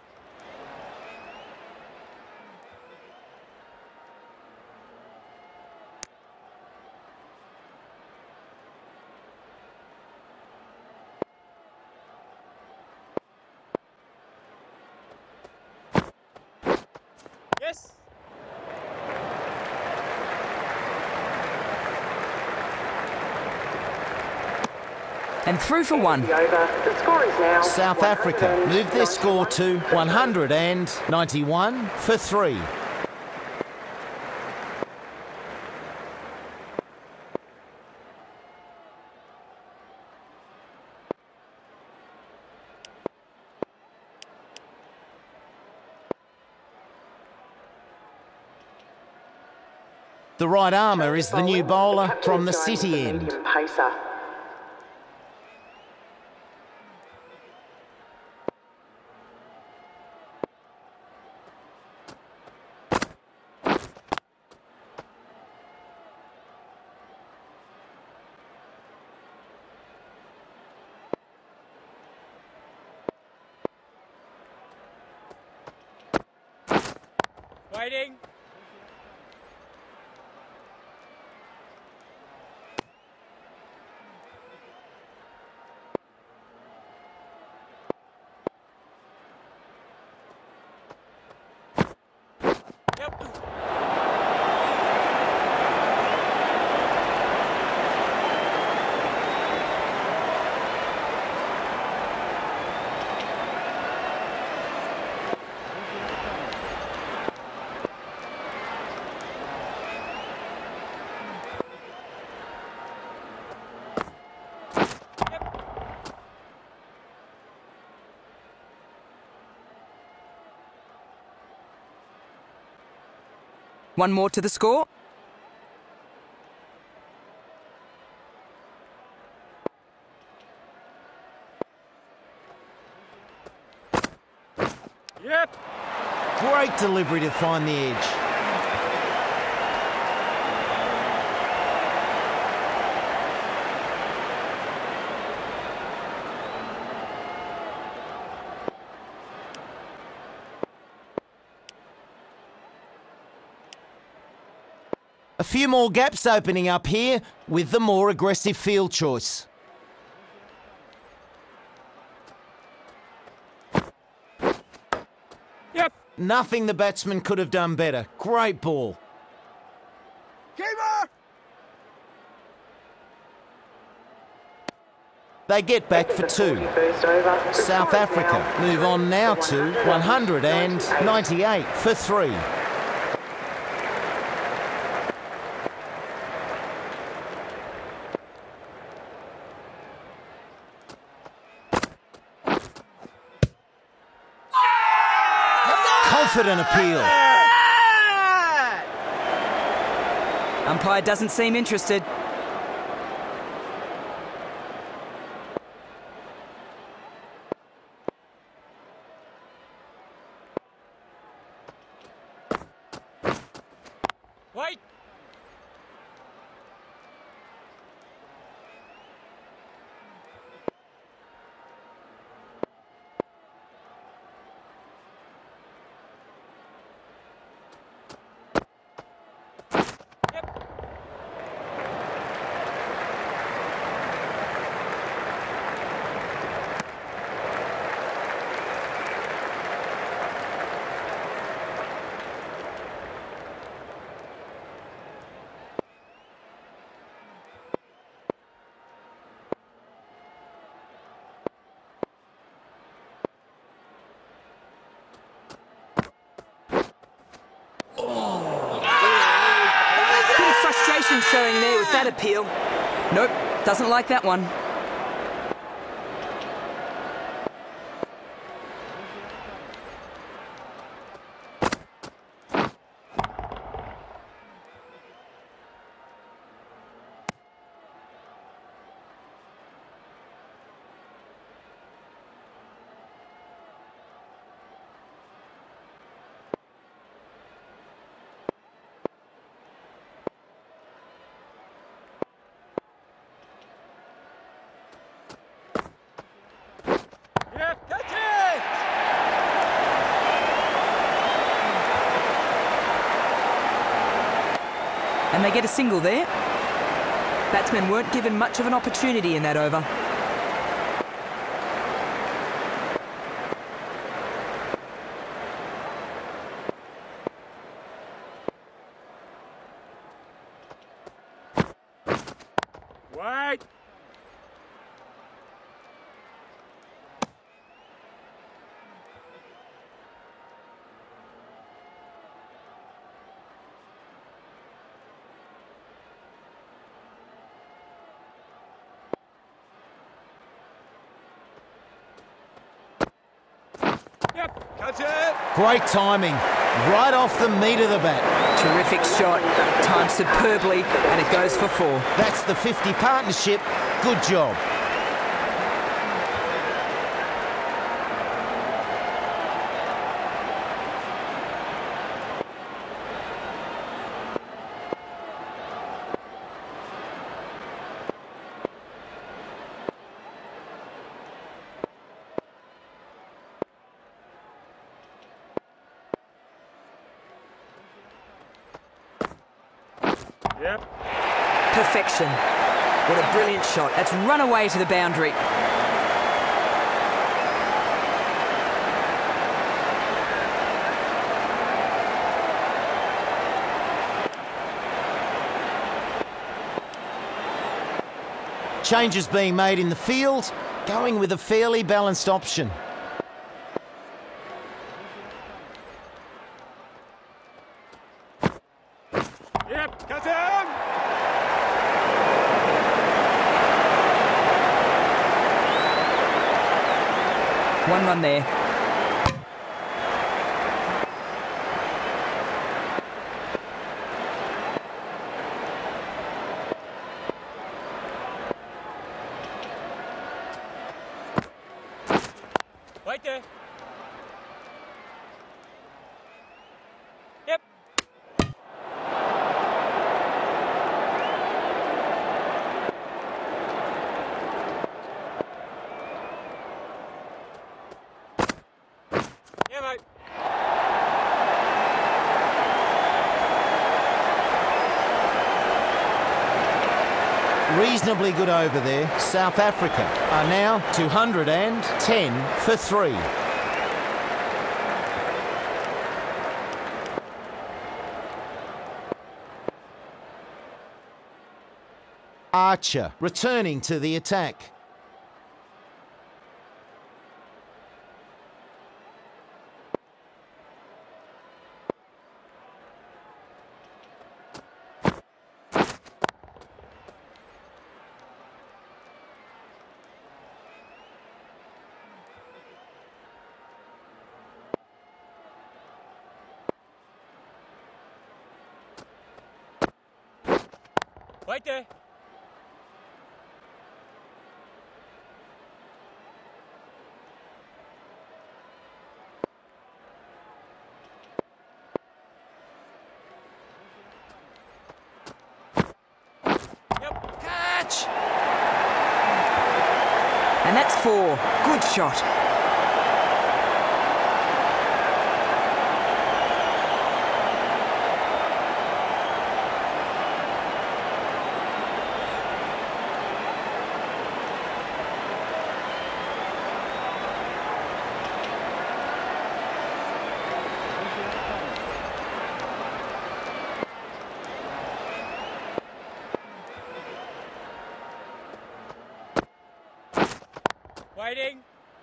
Speaker 1: Yes.
Speaker 2: And through for one.
Speaker 3: The over. The score is now
Speaker 4: South Africa move their score to one hundred ninety-one for three. The right armour is the new bowler from the City end.
Speaker 3: Medium pacer.
Speaker 1: Waiting. Yep.
Speaker 2: One more to the score.
Speaker 1: Yep.
Speaker 4: Great delivery to find the edge. A few more gaps opening up here with the more aggressive field choice.
Speaker 1: Yep.
Speaker 4: Nothing the batsman could have done better. Great ball.
Speaker 1: Keeper.
Speaker 4: They get back for two.
Speaker 3: First over.
Speaker 4: South Africa move on now to one hundred ninety-eight for three. Confident appeal.
Speaker 2: Umpire doesn't seem interested.
Speaker 1: Wait.
Speaker 2: Frustration showing there with that appeal. Nope, doesn't like that one.
Speaker 1: Yep. Catch it.
Speaker 2: And they get a single there. Batsmen weren't given much of an opportunity in that over.
Speaker 1: Wait. Yep. Catch it.
Speaker 4: Great timing, right off the meat of the bat.
Speaker 2: Terrific shot, timed superbly, and it goes for four.
Speaker 4: That's the fifty partnership. Good job.
Speaker 1: Yep.
Speaker 2: Perfection. What a brilliant shot. That's run away to the boundary.
Speaker 4: Changes being made in the field, going with a fairly balanced option.
Speaker 1: Yep. Catch him.
Speaker 2: One run there.
Speaker 1: Wait there. Yep. Yeah, mate.
Speaker 4: Reasonably good over there. South Africa are now two hundred ten for three. Archer returning to the attack.
Speaker 1: Wait there. Yep. Catch!
Speaker 2: And that's four. Good shot.
Speaker 1: Waiting.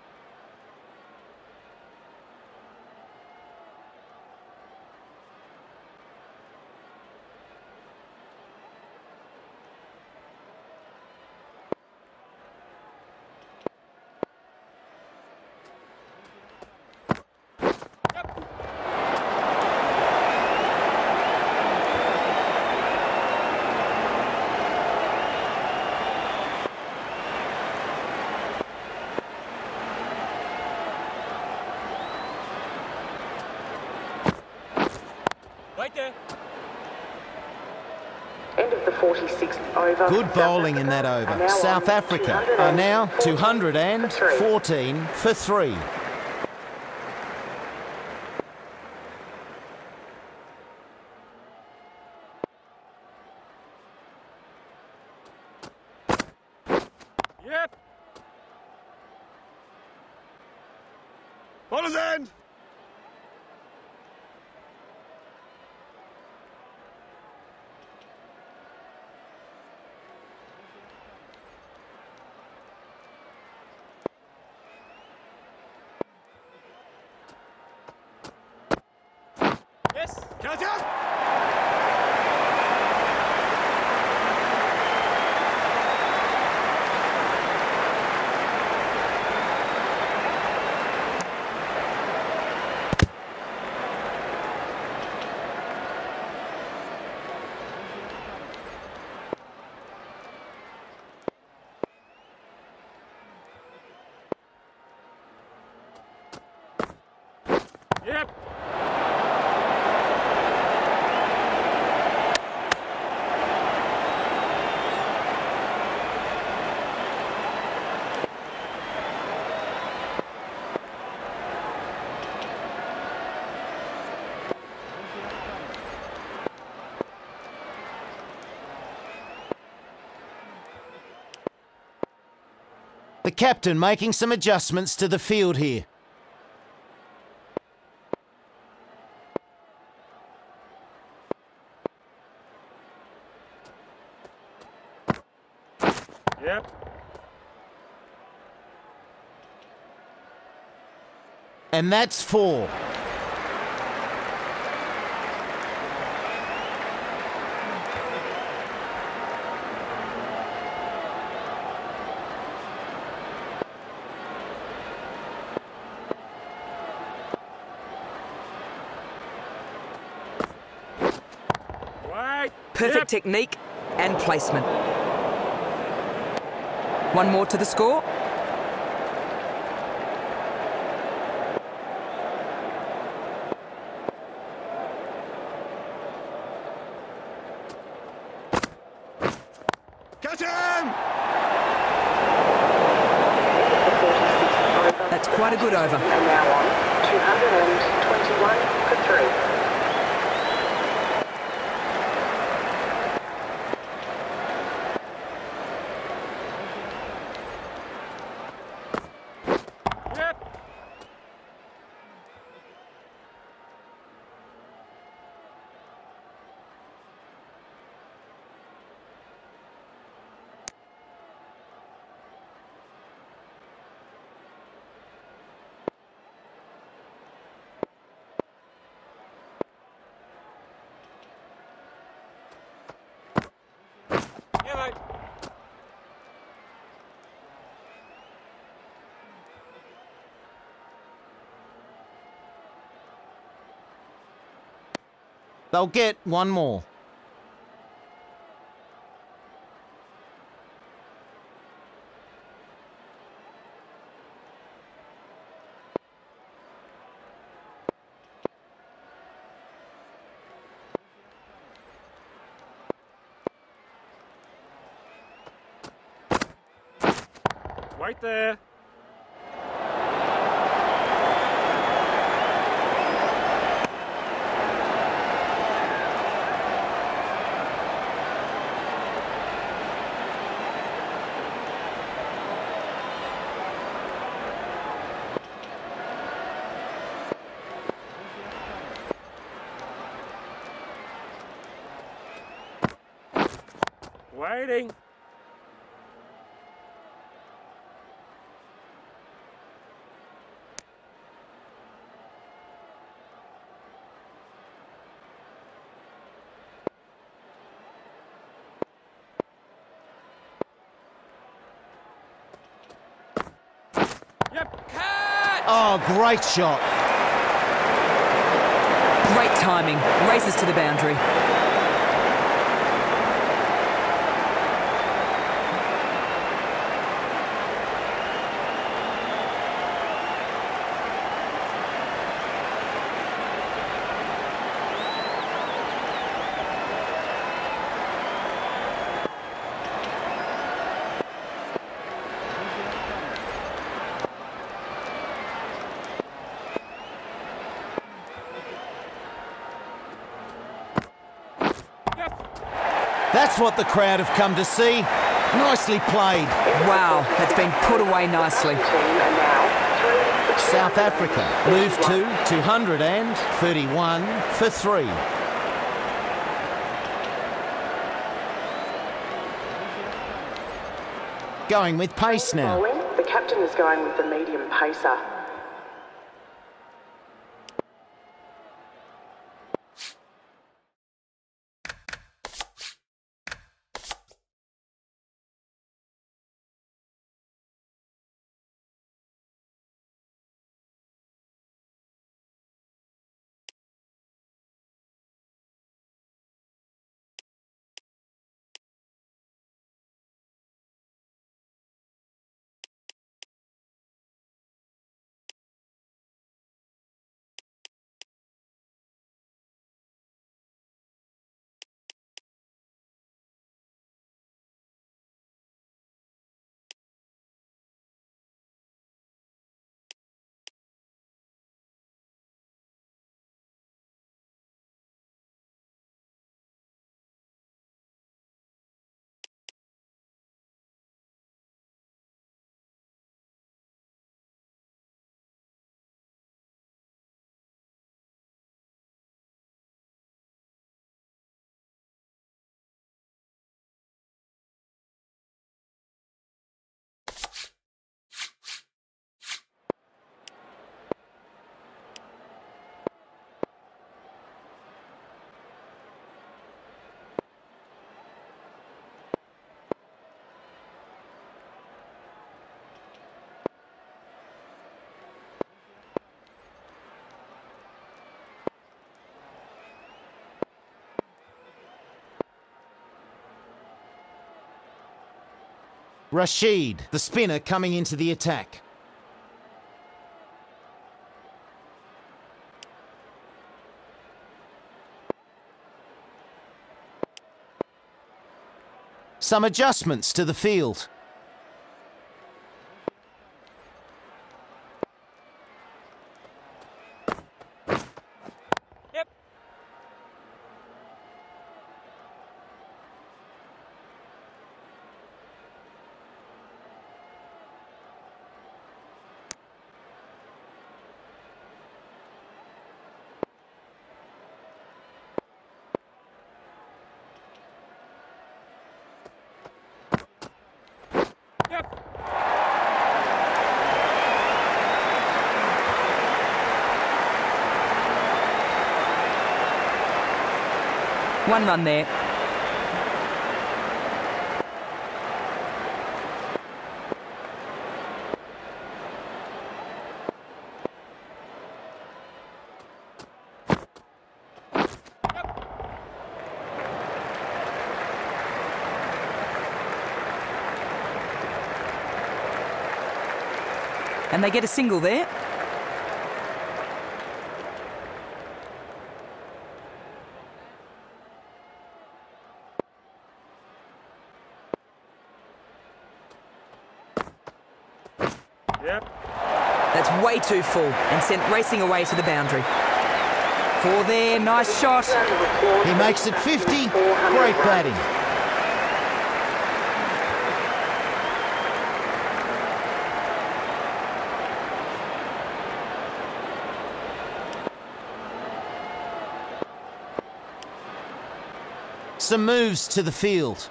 Speaker 1: Right there.
Speaker 3: End of the forty-sixth over.
Speaker 4: Good bowling in that over. South Africa are now two hundred fourteen for three.
Speaker 1: Yep. Bowler's end. Yes. Catch it. Yep.
Speaker 4: The captain making some adjustments to the field here.
Speaker 1: Yep.
Speaker 4: And that's four.
Speaker 1: Right.
Speaker 2: Perfect
Speaker 1: Yep.
Speaker 2: technique and placement. One more to the score. Quite a good over.
Speaker 3: And now on two hundred twenty-one for three.
Speaker 1: Yep. Yeah, mate.
Speaker 4: They'll get one more.
Speaker 1: Wait there. Waiting. Yep. Cut!
Speaker 4: Oh, great shot.
Speaker 2: Great timing. Races to the boundary.
Speaker 4: That's what the crowd have come to see. Nicely played.
Speaker 2: Wow, that's been put away nicely.
Speaker 3: Team are now three for two.
Speaker 4: South Africa move to two hundred thirty-one for three. Going with pace now.
Speaker 3: Bowling, the captain is going with the medium pacer.
Speaker 4: Rashid, the spinner, coming into the attack. Some adjustments to the field.
Speaker 2: One run there. And they get a single there.
Speaker 1: Yep.
Speaker 2: That's way too full and sent racing away to the boundary. Four there, nice shot.
Speaker 4: He makes it fifty. Great batting. Some moves to the field.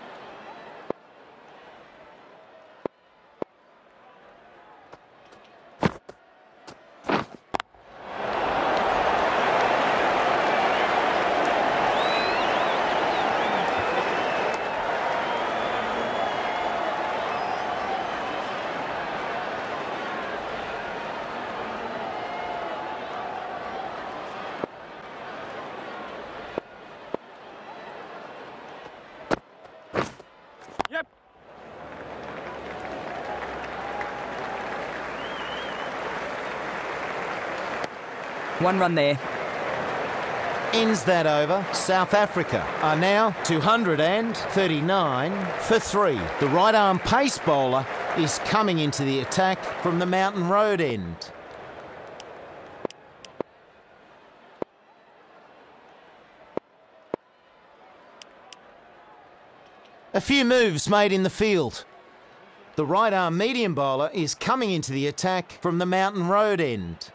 Speaker 1: Yep.
Speaker 2: One run there.
Speaker 4: Ends that over. South Africa are now two hundred thirty-nine for three. The right arm pace bowler is coming into the attack from the Mountain Road end. A few moves made in the field. The right arm medium bowler is coming into the attack from the Mountain Road end.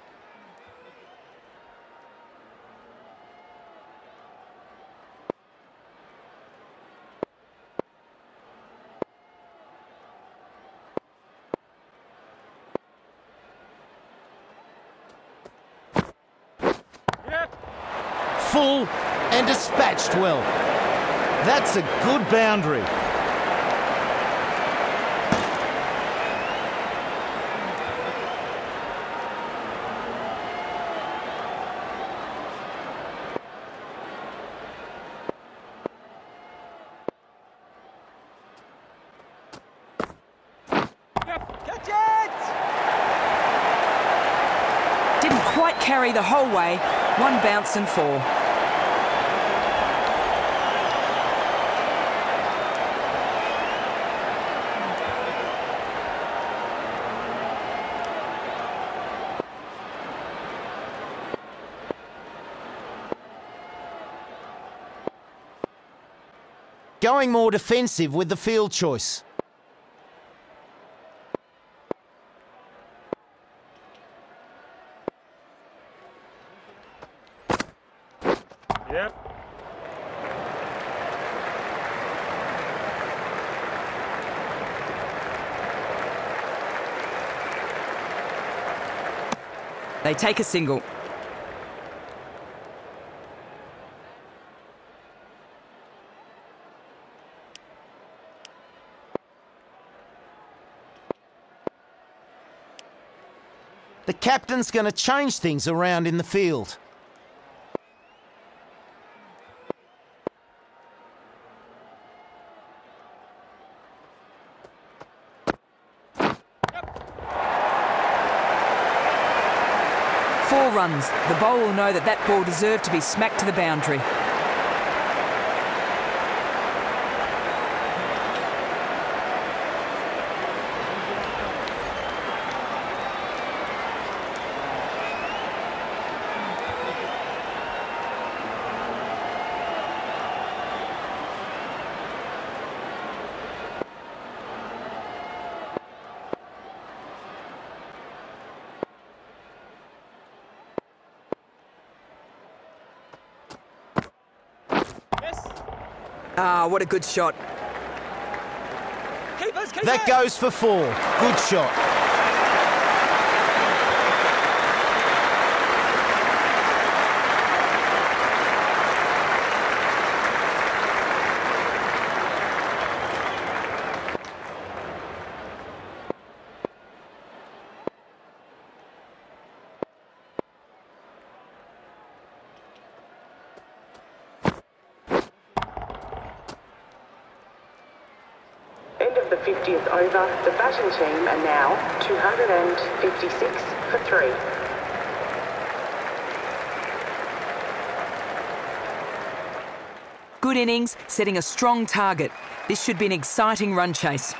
Speaker 1: Yep.
Speaker 4: Full and dispatched well. That's a good boundary.
Speaker 1: Yep. Catch it!
Speaker 2: Didn't quite carry the whole way. One bounce and four.
Speaker 4: Going more defensive with the field choice.
Speaker 1: Yep.
Speaker 2: They take a single.
Speaker 4: The captain's going to change things around in the field.
Speaker 2: Four runs. The bowler will know that that ball deserved to be smacked to the boundary. Ah, what a good shot.
Speaker 1: Keepers, keepers!
Speaker 4: That goes for four. Good shot.
Speaker 3: of the fiftieth over. The batting team are now two hundred fifty-six for three.
Speaker 2: Good innings, setting a strong target. This should be an exciting run chase.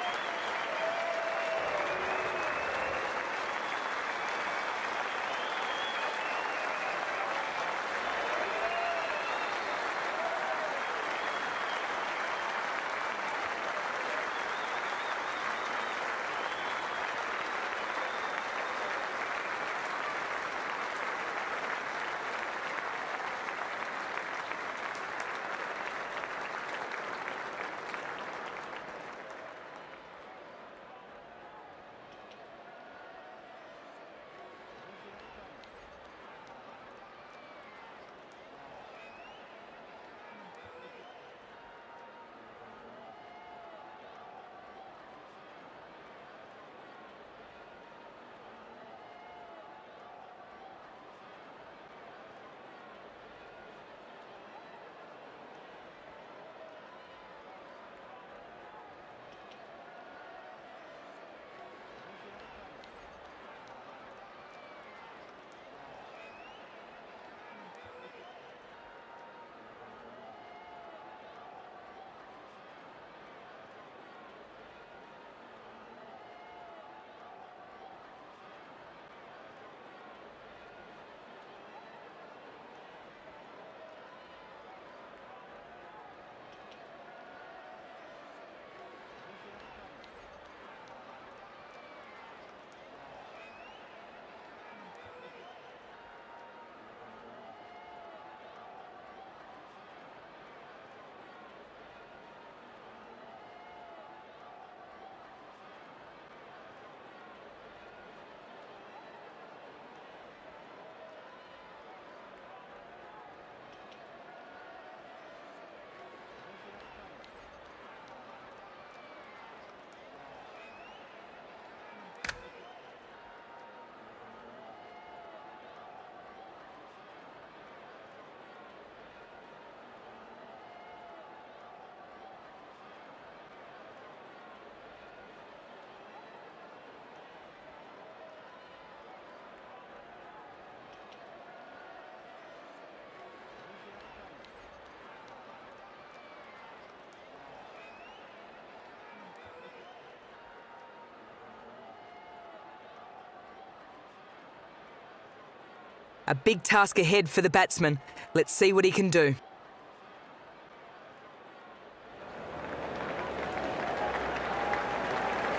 Speaker 2: A big task ahead for the batsman. Let's see what he can do.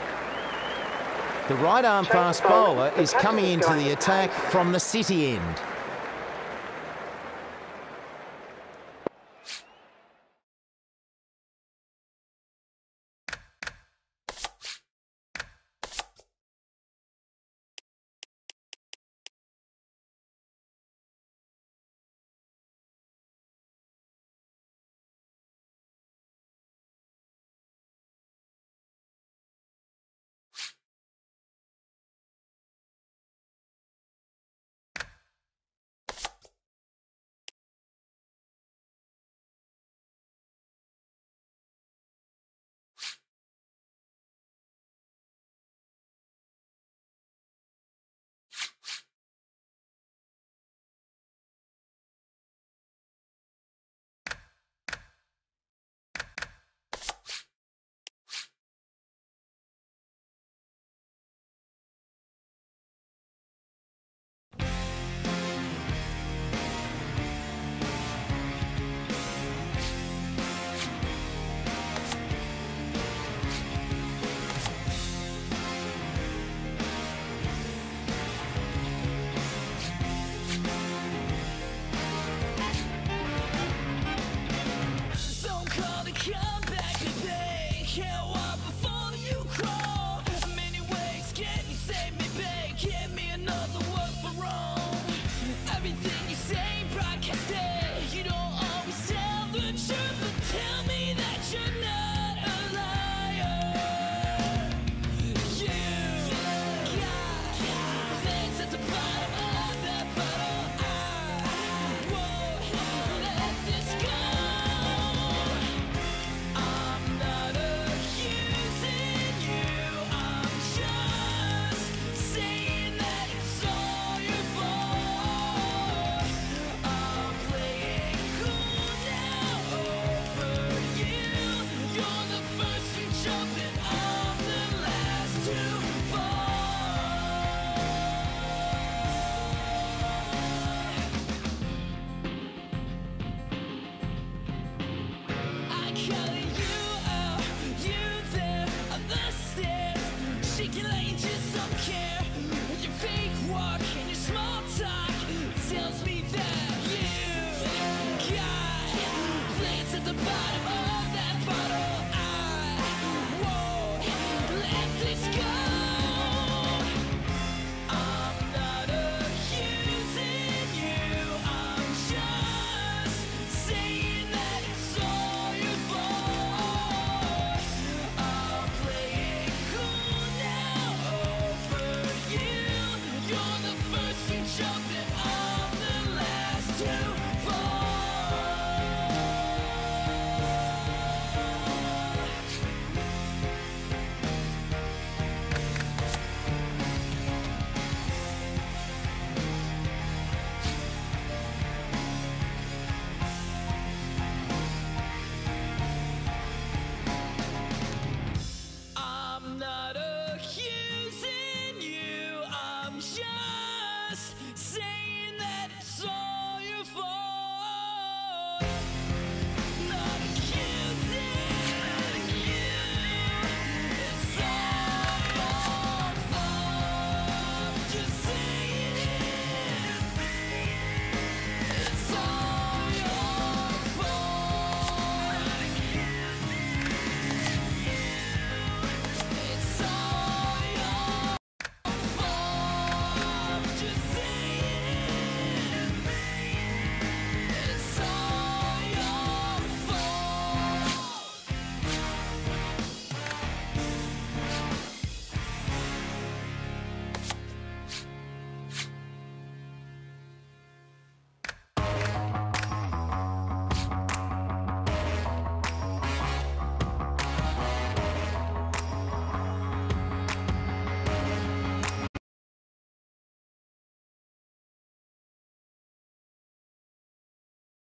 Speaker 4: The right arm fast bowler is coming into the attack from the city end.